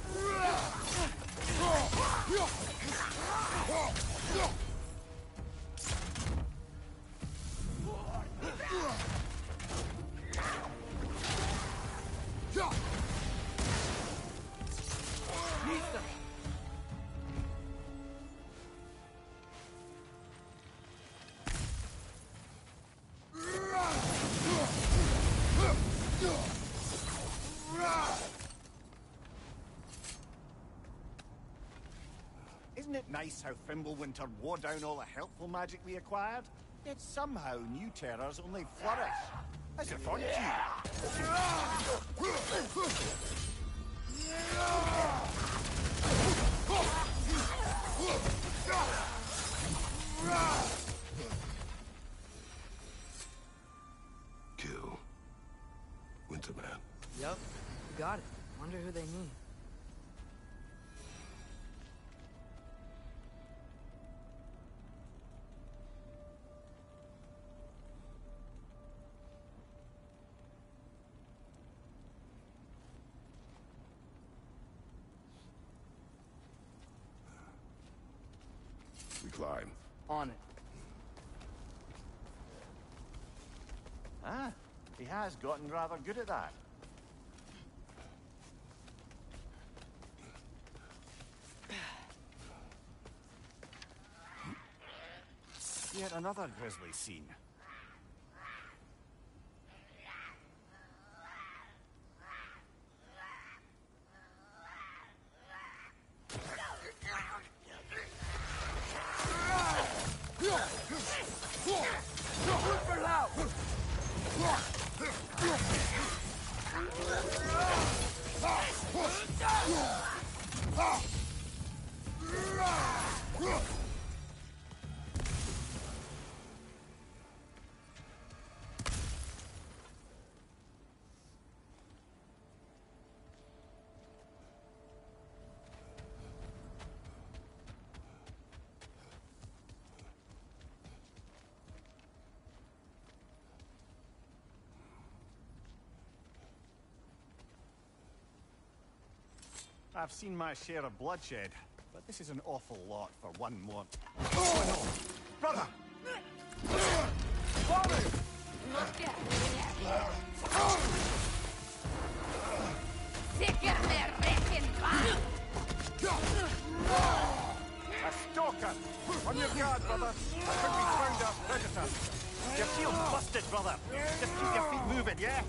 Speaker 11: Isn't it nice how Fimbulwinter wore down all the helpful magic we acquired? Yet somehow new terrors only flourish. As if on you.
Speaker 2: Kill. Winterman.
Speaker 1: Yep, got it. Wonder who they mean.
Speaker 2: We climb.
Speaker 1: On it.
Speaker 3: Ah, he has gotten rather good at that.
Speaker 11: Yet another grisly scene. I've seen my share of bloodshed, but this is an awful lot for one more. Oh no! Brother! Father! A stalker! On your guard, brother! I think we found our predator! Your shield's busted, brother! Just keep your feet moving, yeah?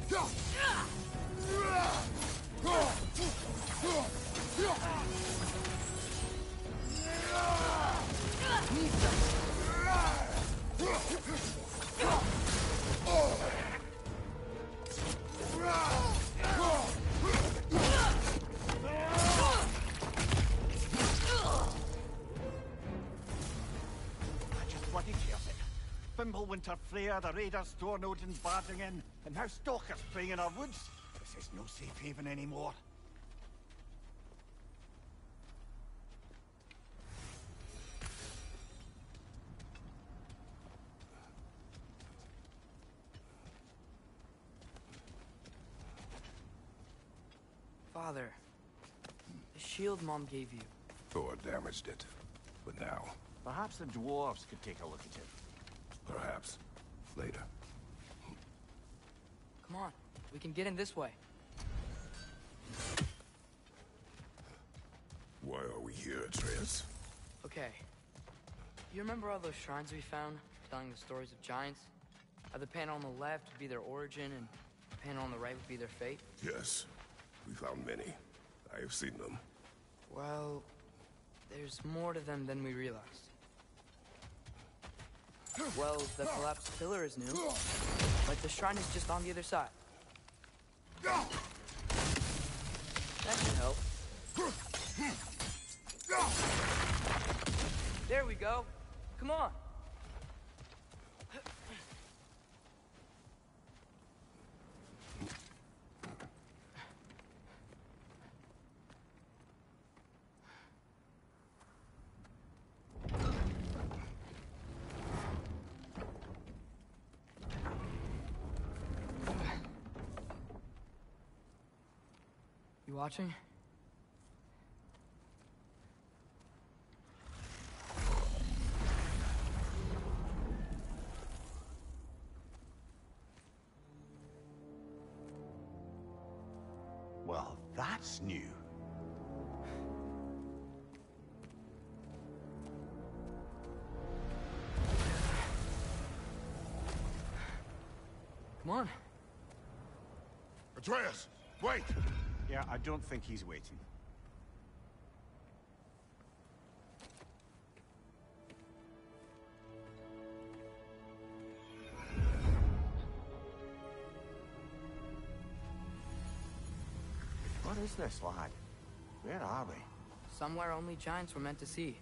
Speaker 11: Bloody careful. Fimbulwinter Freya, the raiders, Stornodin barging in, and now stalkers preying in our woods. This is no safe haven anymore.
Speaker 1: Father, this shield Mom gave you.
Speaker 2: Thor damaged it. But now,
Speaker 3: Perhaps the dwarves could take a look at it.
Speaker 2: perhaps, later.
Speaker 1: Come on, we can get in this way.
Speaker 2: Why are we here, Atreus?
Speaker 1: Okay. You remember all those shrines we found, telling the stories of giants? How the panel on the left would be their origin, and the panel on the right would be their fate?
Speaker 2: Yes, we found many. I have seen them.
Speaker 1: Well, there's more to them than we realized. Well, the collapsed pillar is new, but the shrine is just on the other side. That should help. There we go. Come on. You watching?
Speaker 3: Well, that's new.
Speaker 1: Come on.
Speaker 5: Atreus, wait!
Speaker 11: Yeah, I don't think he's waiting.
Speaker 3: What is this, lad? Where are we?
Speaker 1: Somewhere only giants were meant to see.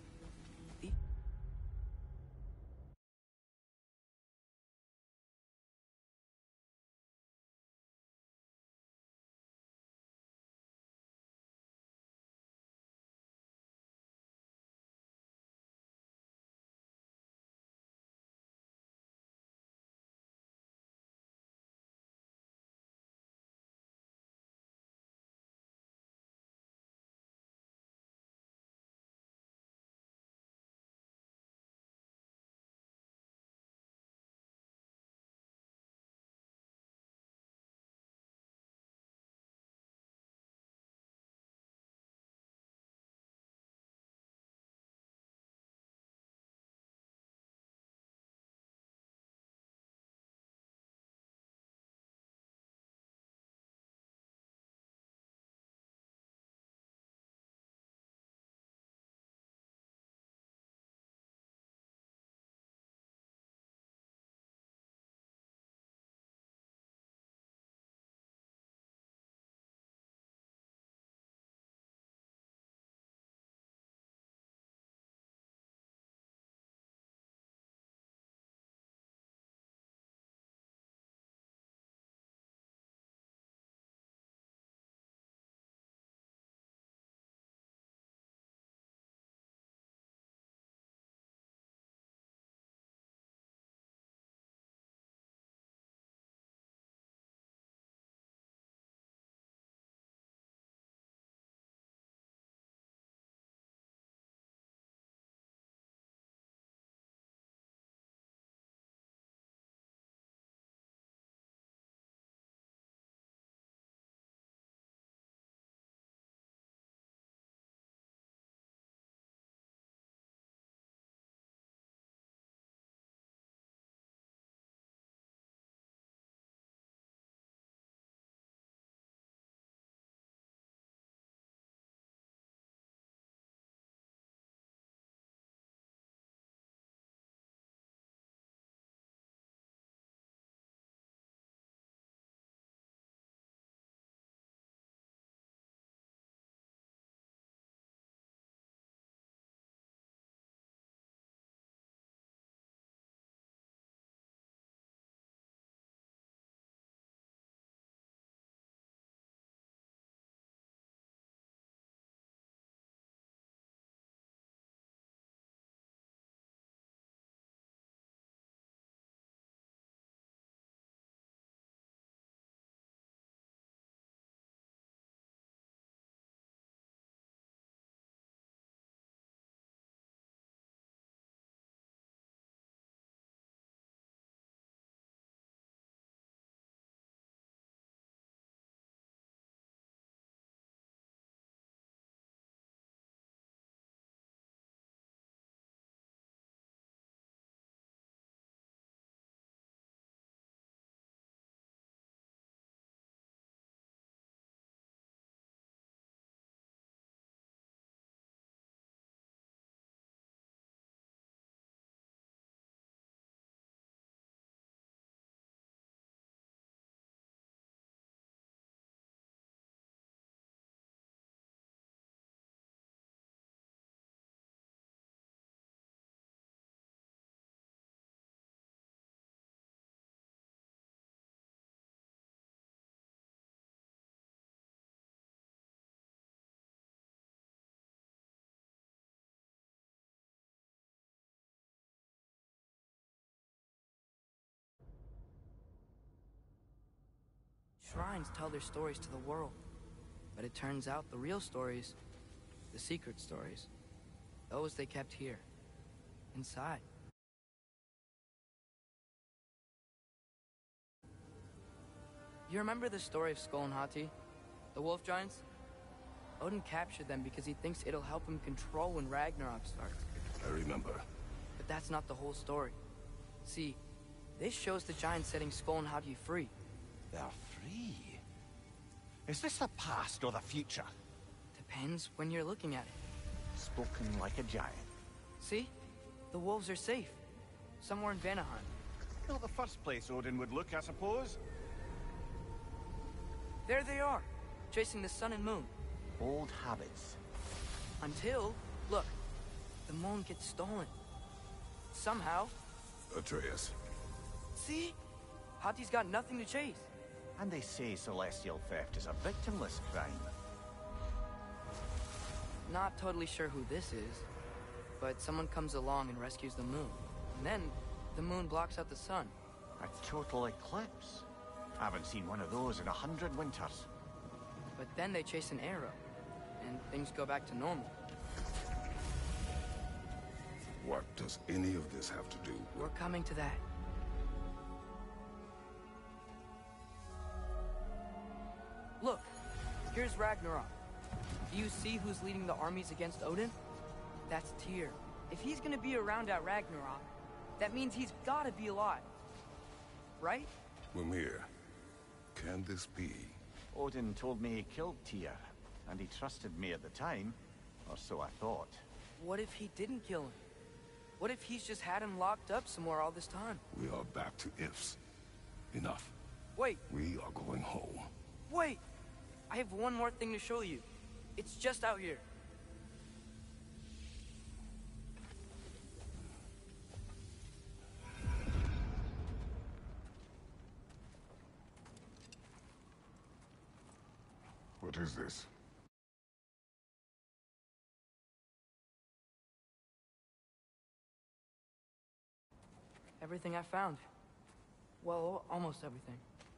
Speaker 1: shrines tell their stories to the world. But it turns out the real stories, the secret stories, those they kept here, inside. You remember the story of Skull and Hati? The wolf giants? Odin captured them because he thinks it'll help him control when Ragnarok starts.
Speaker 2: I remember.
Speaker 1: But that's not the whole story. See, this shows the giants setting Skull and Hati free.
Speaker 3: They're free? Is this the past or the future?
Speaker 1: Depends when you're looking at it.
Speaker 3: Spoken like a giant.
Speaker 1: See? The wolves are safe. Somewhere in Vanaheim.
Speaker 11: Not the first place Odin would look, I suppose.
Speaker 1: There they are, chasing the sun and moon.
Speaker 3: Old habits.
Speaker 1: Until, look, the moon gets stolen. Somehow.
Speaker 2: Atreus.
Speaker 1: See? Hati's got nothing to chase.
Speaker 3: And they say celestial theft is a victimless crime.
Speaker 1: Not totally sure who this is, but someone comes along and rescues the moon. And then, the moon blocks out the sun.
Speaker 3: A total eclipse. Haven't seen one of those in 100 winters.
Speaker 1: But then they chase an arrow, and things go back to normal.
Speaker 2: What does any of this have to do with...
Speaker 1: We're coming to that. Look, here's Ragnarok. Do you see who's leading the armies against Odin? That's Tyr. If he's gonna be around at Ragnarok, that means he's gotta be alive. Right?
Speaker 2: Mimir, can this be?
Speaker 3: Odin told me he killed Tyr, and he trusted me at the time, or so I thought.
Speaker 1: What if he didn't kill him? What if he's just had him locked up somewhere all this time?
Speaker 2: We are back to ifs. Enough.
Speaker 1: Wait.
Speaker 2: We are going home.
Speaker 1: Wait! I have one more thing to show you. It's just out here.
Speaker 2: What is this?
Speaker 1: Everything I found. Well, almost everything.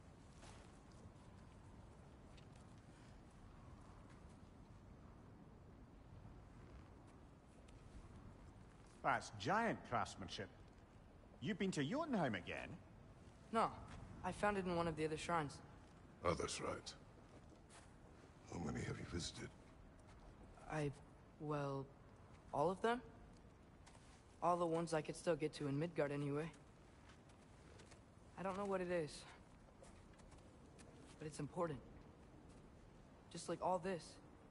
Speaker 11: That's giant craftsmanship. You've been to Jotunheim again?
Speaker 1: No, I found it in one of the other shrines.
Speaker 2: Other shrines? How many have you visited?
Speaker 1: Well, all of them? All the ones I could still get to in Midgard anyway. I don't know what it is. But it's important. Just like all this.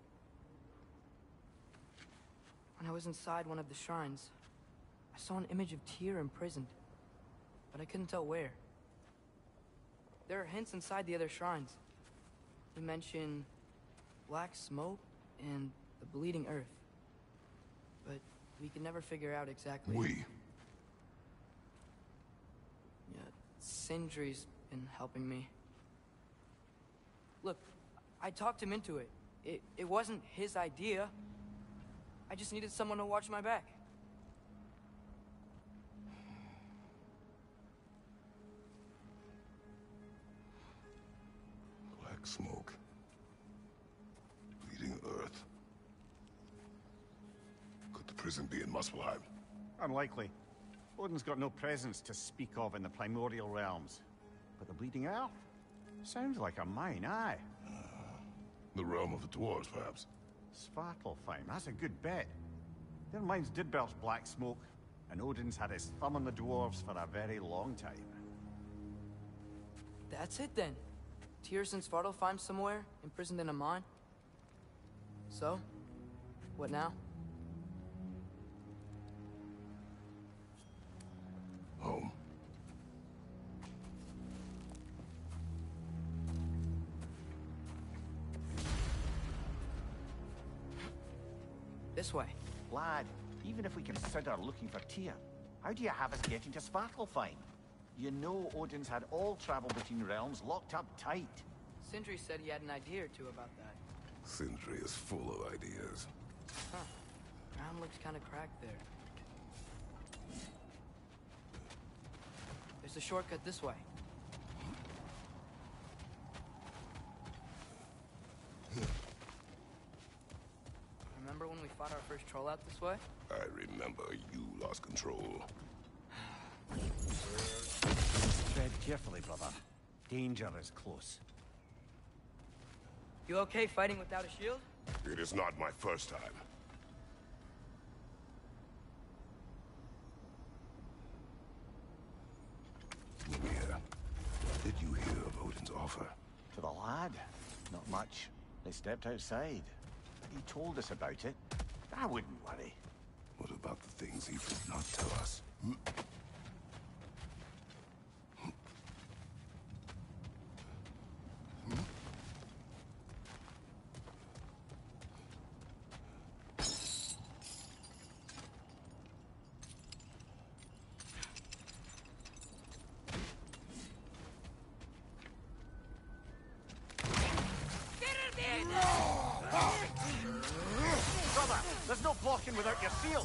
Speaker 1: When I was inside one of the shrines, I saw an image of Tyr imprisoned. But I couldn't tell where. There are hints inside the other shrines. They mention black smoke and the bleeding earth. But we could never figure out exactly...
Speaker 2: We?
Speaker 1: Yeah, Sindri's been helping me. Look, I talked him into it. It wasn't his idea. I just needed someone to watch my back.
Speaker 2: Black smoke. Bleeding earth. Could the prison be in Muspelheim?
Speaker 11: Unlikely. Odin's got no presence to speak of in the primordial realms. But the Bleeding Earth? Sounds like a mine, aye.
Speaker 2: The realm of the dwarves, perhaps?
Speaker 11: Svartalfheim, that's a good bet. Their mines did belch black smoke, and Odin's had his thumb on the dwarves for a very long time.
Speaker 1: That's it then. Tyr's in Svartalfheim somewhere, imprisoned in a mine. So, what now?
Speaker 2: Home.
Speaker 1: This way.
Speaker 3: Lad, even if we consider looking for Tyr, how do you have us getting to Svartalfheim? You know Odin's had all travel between realms locked up tight.
Speaker 1: Sindri said he had an idea or two about that.
Speaker 2: Sindri is full of ideas.
Speaker 1: Huh. Ground looks kind of cracked there. There's a shortcut this way. first troll out this way?
Speaker 2: I remember you lost control.
Speaker 11: Tread carefully, brother. Danger is close.
Speaker 1: You okay fighting without a shield?
Speaker 2: It is not my first time. Mimir, did you hear of Odin's offer?
Speaker 3: To the lad? Not much. They stepped outside. He told us about it. I wouldn't worry.
Speaker 2: What about the things he did not tell us?
Speaker 11: Brother, there's no blocking without your shield.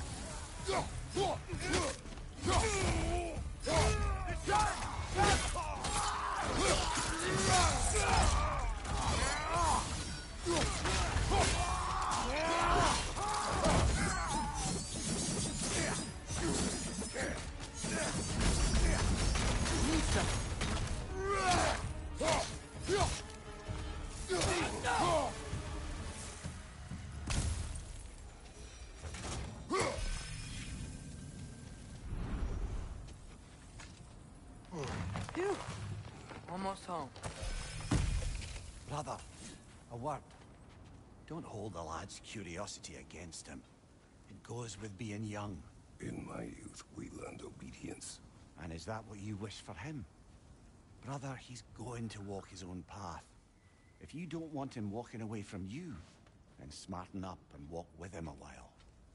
Speaker 1: Phew. Almost home.
Speaker 11: Brother, a word. Don't hold the lad's curiosity against him. It goes with being young.
Speaker 2: In my youth, we learned obedience.
Speaker 11: And is that what you wish for him? Brother, he's going to walk his own path. If you don't want him walking away from you, then smarten up and walk with him a while.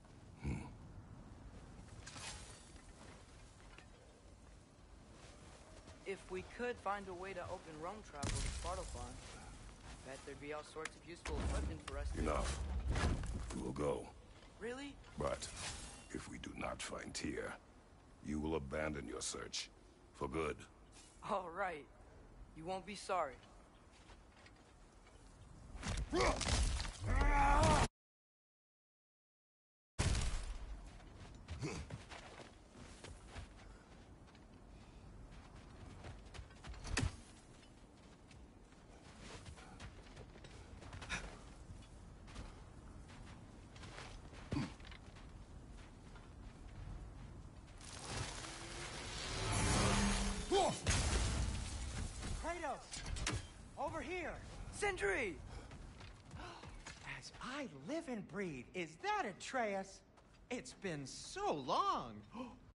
Speaker 1: If we could find a way to open Rome travel to Svartalfheim, bet there'd be all sorts of useful equipment for us to...
Speaker 2: Enough. We will go.
Speaker 1: Really?
Speaker 2: But if we do not find Tyr, you will abandon your search. For good.
Speaker 1: All right. You won't be sorry.
Speaker 12: Kratos! Over here!
Speaker 1: Sindri!
Speaker 12: As I live and breathe, is that Atreus? It's been so long.